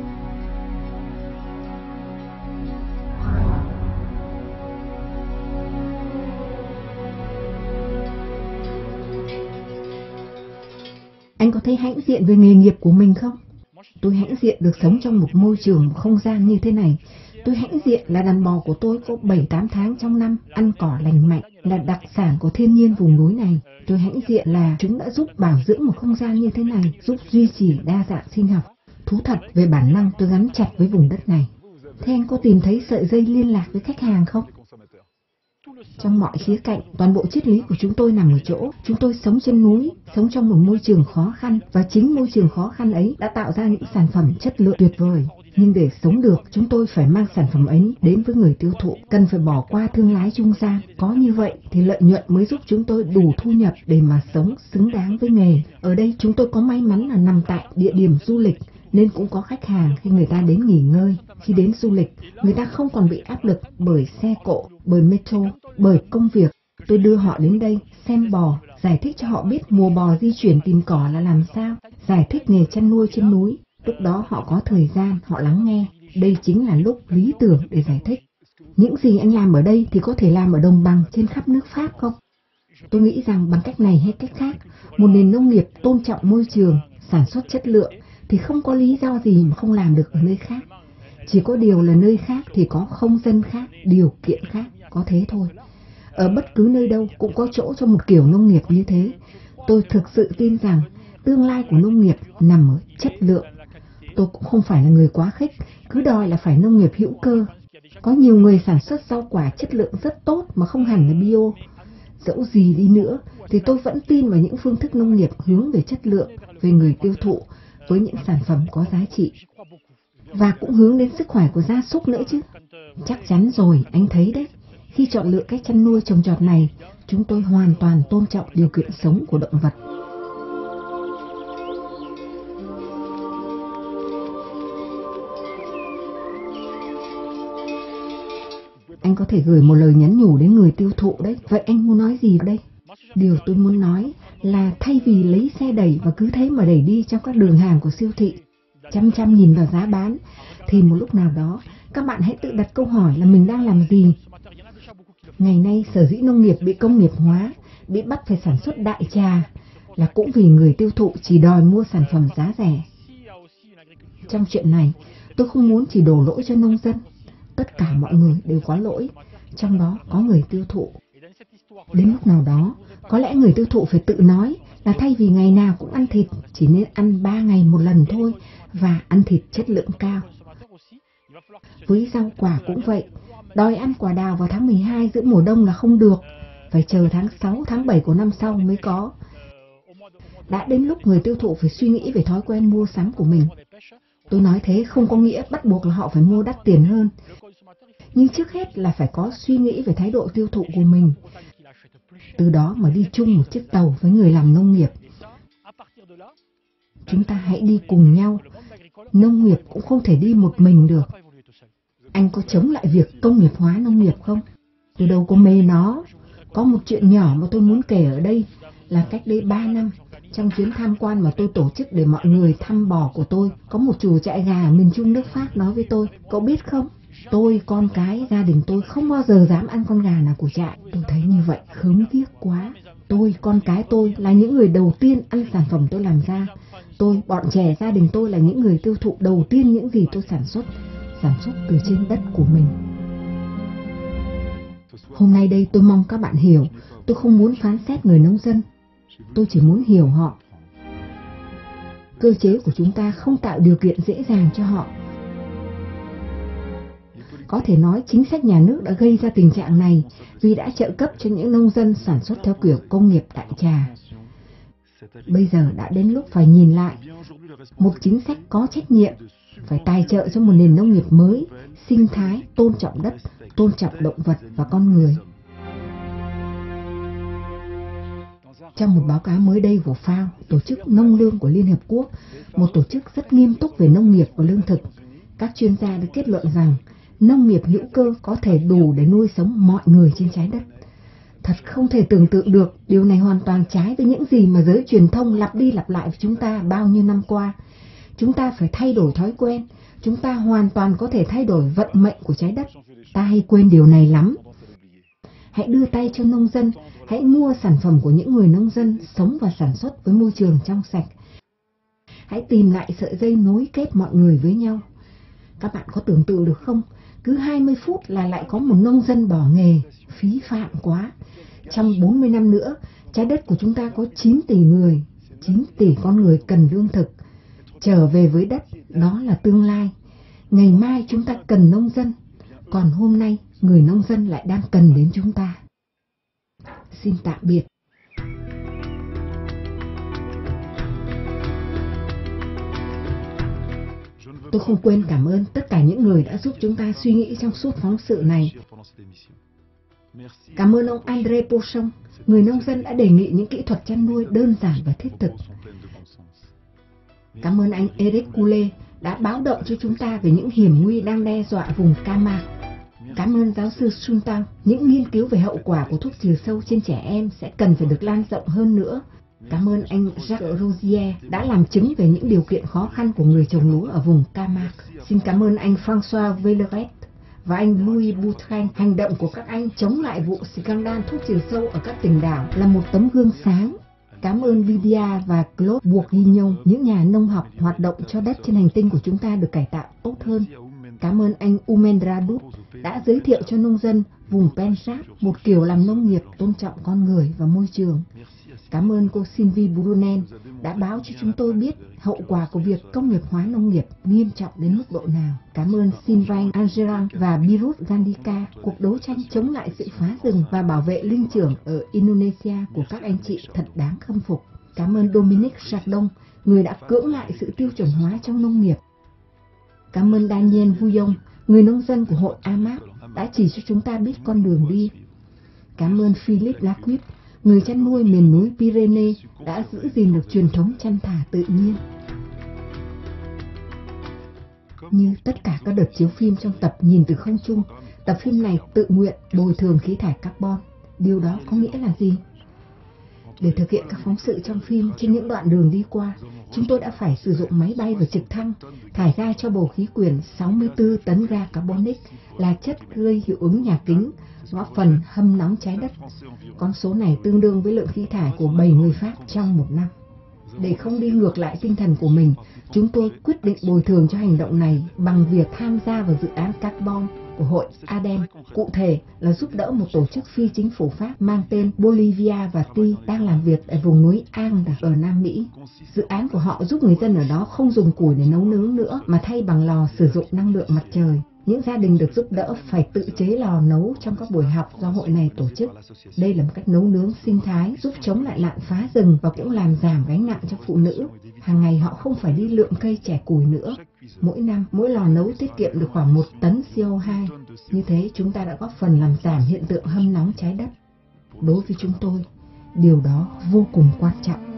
Anh có thấy hãnh diện về nghề nghiệp của mình không? Tôi hãnh diện được sống trong một môi trường, một không gian như thế này. Tôi hãnh diện là đàn bò của tôi có 7-8 tháng trong năm ăn cỏ lành mạnh, là đặc sản của thiên nhiên vùng núi này. Tôi hãnh diện là chúng đã giúp bảo dưỡng một không gian như thế này, giúp duy trì đa dạng sinh học. Thú thật, về bản năng tôi gắn chặt với vùng đất này. Thế anh có tìm thấy sợi dây liên lạc với khách hàng không? Trong mọi khía cạnh, toàn bộ triết lý của chúng tôi nằm ở chỗ chúng tôi sống trên núi, sống trong một môi trường khó khăn, và chính môi trường khó khăn ấy đã tạo ra những sản phẩm chất lượng tuyệt vời. Nhưng để sống được, chúng tôi phải mang sản phẩm ấy đến với người tiêu thụ, cần phải bỏ qua thương lái trung gian. Có như vậy thì lợi nhuận mới giúp chúng tôi đủ thu nhập để mà sống xứng đáng với nghề. Ở đây chúng tôi có may mắn là nằm tại địa điểm du lịch, nên cũng có khách hàng khi người ta đến nghỉ ngơi. Khi đến du lịch, người ta không còn bị áp lực bởi xe cộ, bởi metro, bởi công việc. Tôi đưa họ đến đây xem bò, giải thích cho họ biết mùa bò di chuyển tìm cỏ là làm sao, giải thích nghề chăn nuôi trên núi. Lúc đó họ có thời gian, họ lắng nghe. Đây chính là lúc lý tưởng để giải thích. Những gì anh làm ở đây thì có thể làm ở đồng bằng trên khắp nước Pháp không? Tôi nghĩ rằng bằng cách này hay cách khác, một nền nông nghiệp tôn trọng môi trường, sản xuất chất lượng, thì không có lý do gì mà không làm được ở nơi khác. Chỉ có điều là nơi khác thì có không gian khác, điều kiện khác, có thế thôi. Ở bất cứ nơi đâu cũng có chỗ cho một kiểu nông nghiệp như thế. Tôi thực sự tin rằng tương lai của nông nghiệp nằm ở chất lượng. Tôi cũng không phải là người quá khích, cứ đòi là phải nông nghiệp hữu cơ. Có nhiều người sản xuất rau quả chất lượng rất tốt mà không hẳn là bio. Dẫu gì đi nữa thì tôi vẫn tin vào những phương thức nông nghiệp hướng về chất lượng, về người tiêu thụ, với những sản phẩm có giá trị. Và cũng hướng đến sức khỏe của gia súc nữa chứ. Chắc chắn rồi, anh thấy đấy. Khi chọn lựa cách chăn nuôi trồng trọt này, chúng tôi hoàn toàn tôn trọng điều kiện sống của động vật. Anh có thể gửi một lời nhắn nhủ đến người tiêu thụ đấy. Vậy anh muốn nói gì đây? Điều tôi muốn nói là thay vì lấy xe đẩy và cứ thế mà đẩy đi trong các đường hàng của siêu thị, chăm nhìn vào giá bán, thì một lúc nào đó các bạn hãy tự đặt câu hỏi là mình đang làm gì. Ngày nay sở dĩ nông nghiệp bị công nghiệp hóa, bị bắt phải sản xuất đại trà, là cũng vì người tiêu thụ chỉ đòi mua sản phẩm giá rẻ. Trong chuyện này, tôi không muốn chỉ đổ lỗi cho nông dân. Tất cả mọi người đều có lỗi, trong đó có người tiêu thụ. Đến lúc nào đó, có lẽ người tiêu thụ phải tự nói là thay vì ngày nào cũng ăn thịt, chỉ nên ăn 3 ngày một lần thôi, và ăn thịt chất lượng cao. Với rau quả cũng vậy, đòi ăn quả đào vào tháng 12 giữa mùa đông là không được, phải chờ tháng 6, tháng 7 của năm sau mới có. Đã đến lúc người tiêu thụ phải suy nghĩ về thói quen mua sắm của mình. Tôi nói thế không có nghĩa bắt buộc là họ phải mua đắt tiền hơn, nhưng trước hết là phải có suy nghĩ về thái độ tiêu thụ của mình. Từ đó mà đi chung một chiếc tàu với người làm nông nghiệp. Chúng ta hãy đi cùng nhau. Nông nghiệp cũng không thể đi một mình được. Anh có chống lại việc công nghiệp hóa nông nghiệp không? Tôi đâu có mê nó. Có một chuyện nhỏ mà tôi muốn kể ở đây là cách đây 3 năm, trong chuyến tham quan mà tôi tổ chức để mọi người thăm bò của tôi, có một chủ trại gà ở miền Trung nước Pháp nói với tôi, cậu biết không, tôi, con cái, gia đình tôi không bao giờ dám ăn con gà nào của trại. Tôi thấy như vậy khớm tiếc quá. Tôi, con cái tôi là những người đầu tiên ăn sản phẩm tôi làm ra. Tôi, bọn trẻ gia đình tôi là những người tiêu thụ đầu tiên những gì tôi sản xuất từ trên đất của mình. Hôm nay đây tôi mong các bạn hiểu, tôi không muốn phán xét người nông dân. Tôi chỉ muốn hiểu họ. cơ chế của chúng ta không tạo điều kiện dễ dàng cho họ. Có thể nói chính sách nhà nước đã gây ra tình trạng này vì đã trợ cấp cho những nông dân sản xuất theo kiểu công nghiệp đại trà. Bây giờ đã đến lúc phải nhìn lại. Một chính sách có trách nhiệm phải tài trợ cho một nền nông nghiệp mới, sinh thái, tôn trọng đất, tôn trọng động vật và con người. Trong một báo cáo mới đây của FAO, Tổ chức Nông lương của Liên Hợp Quốc, một tổ chức rất nghiêm túc về nông nghiệp và lương thực, các chuyên gia đã kết luận rằng nông nghiệp hữu cơ có thể đủ để nuôi sống mọi người trên trái đất. Thật không thể tưởng tượng được, điều này hoàn toàn trái với những gì mà giới truyền thông lặp đi lặp lại với chúng ta bao nhiêu năm qua. Chúng ta phải thay đổi thói quen, chúng ta hoàn toàn có thể thay đổi vận mệnh của trái đất. Ta hay quên điều này lắm. Hãy đưa tay cho nông dân, hãy mua sản phẩm của những người nông dân sống và sản xuất với môi trường trong sạch. Hãy tìm lại sợi dây nối kết mọi người với nhau. Các bạn có tưởng tượng được không? Cứ 20 phút là lại có một nông dân bỏ nghề, phí phạm quá. Trong 40 năm nữa, trái đất của chúng ta có 9 tỷ người, 9 tỷ con người cần lương thực. Trở về với đất, đó là tương lai. Ngày mai chúng ta cần nông dân, còn hôm nay người nông dân lại đang cần đến chúng ta. Xin tạm biệt. Tôi không quên cảm ơn tất cả những người đã giúp chúng ta suy nghĩ trong suốt phóng sự này. Cảm ơn ông André Pochon, người nông dân đã đề nghị những kỹ thuật chăn nuôi đơn giản và thiết thực. Cảm ơn anh Eric Coulet đã báo động cho chúng ta về những hiểm nguy đang đe dọa vùng Camargue. Cảm ơn giáo sư Sultan, những nghiên cứu về hậu quả của thuốc trừ sâu trên trẻ em sẽ cần phải được lan rộng hơn nữa. Cảm ơn anh Jacques Rosier đã làm chứng về những điều kiện khó khăn của người trồng lúa ở vùng Camargue. Xin cảm ơn anh François Villeret và anh Louis Boutrin. Hành động của các anh chống lại vụ scandal thuốc trừ sâu ở các tỉnh đảo là một tấm gương sáng. Cảm ơn Lydia và Claude Bourguignon, những nhà nông học hoạt động cho đất trên hành tinh của chúng ta được cải tạo tốt hơn. Cảm ơn anh Umendra Dutt đã giới thiệu cho nông dân vùng Punjab một kiểu làm nông nghiệp tôn trọng con người và môi trường. Cảm ơn cô Sylvie Brunen đã báo cho chúng tôi biết hậu quả của việc công nghiệp hóa nông nghiệp nghiêm trọng đến mức độ nào. Cảm ơn Sylvain Angeran và Birut Gandika, cuộc đấu tranh chống lại sự phá rừng và bảo vệ linh trưởng ở Indonesia của các anh chị thật đáng khâm phục. Cảm ơn Dominique Chardon, người đã cưỡng lại sự tiêu chuẩn hóa trong nông nghiệp. Cảm ơn Daniel Vouillon, người nông dân của hội AMAP, đã chỉ cho chúng ta biết con đường đi. Cảm ơn Philippe Laquip, người chăn nuôi miền núi Pyrénées, đã giữ gìn được truyền thống chăn thả tự nhiên. Như tất cả các đợt chiếu phim trong tập Nhìn từ không trung, tập phim này tự nguyện bồi thường khí thải carbon. Điều đó có nghĩa là gì? Để thực hiện các phóng sự trong phim trên những đoạn đường đi qua, chúng tôi đã phải sử dụng máy bay và trực thăng, thải ra cho bầu khí quyển 64 tấn ga carbonic, là chất gây hiệu ứng nhà kính, góp phần hâm nóng trái đất. Con số này tương đương với lượng khí thải của 7 người Pháp trong một năm. Để không đi ngược lại tinh thần của mình, chúng tôi quyết định bồi thường cho hành động này bằng việc tham gia vào dự án carbon của hội ADEM, cụ thể là giúp đỡ một tổ chức phi chính phủ Pháp mang tên Bolivia và Ti đang làm việc ở vùng núi Andes ở Nam Mỹ. Dự án của họ giúp người dân ở đó không dùng củi để nấu nướng nữa mà thay bằng lò sử dụng năng lượng mặt trời. Những gia đình được giúp đỡ phải tự chế lò nấu trong các buổi học do hội này tổ chức. Đây là một cách nấu nướng sinh thái giúp chống lại nạn phá rừng và cũng làm giảm gánh nặng cho phụ nữ. Hàng ngày họ không phải đi lượm cây chẻ củi nữa. Mỗi năm, mỗi lò nấu tiết kiệm được khoảng 1 tấn CO2. Như thế, chúng ta đã góp phần làm giảm hiện tượng hâm nóng trái đất. Đối với chúng tôi, điều đó vô cùng quan trọng.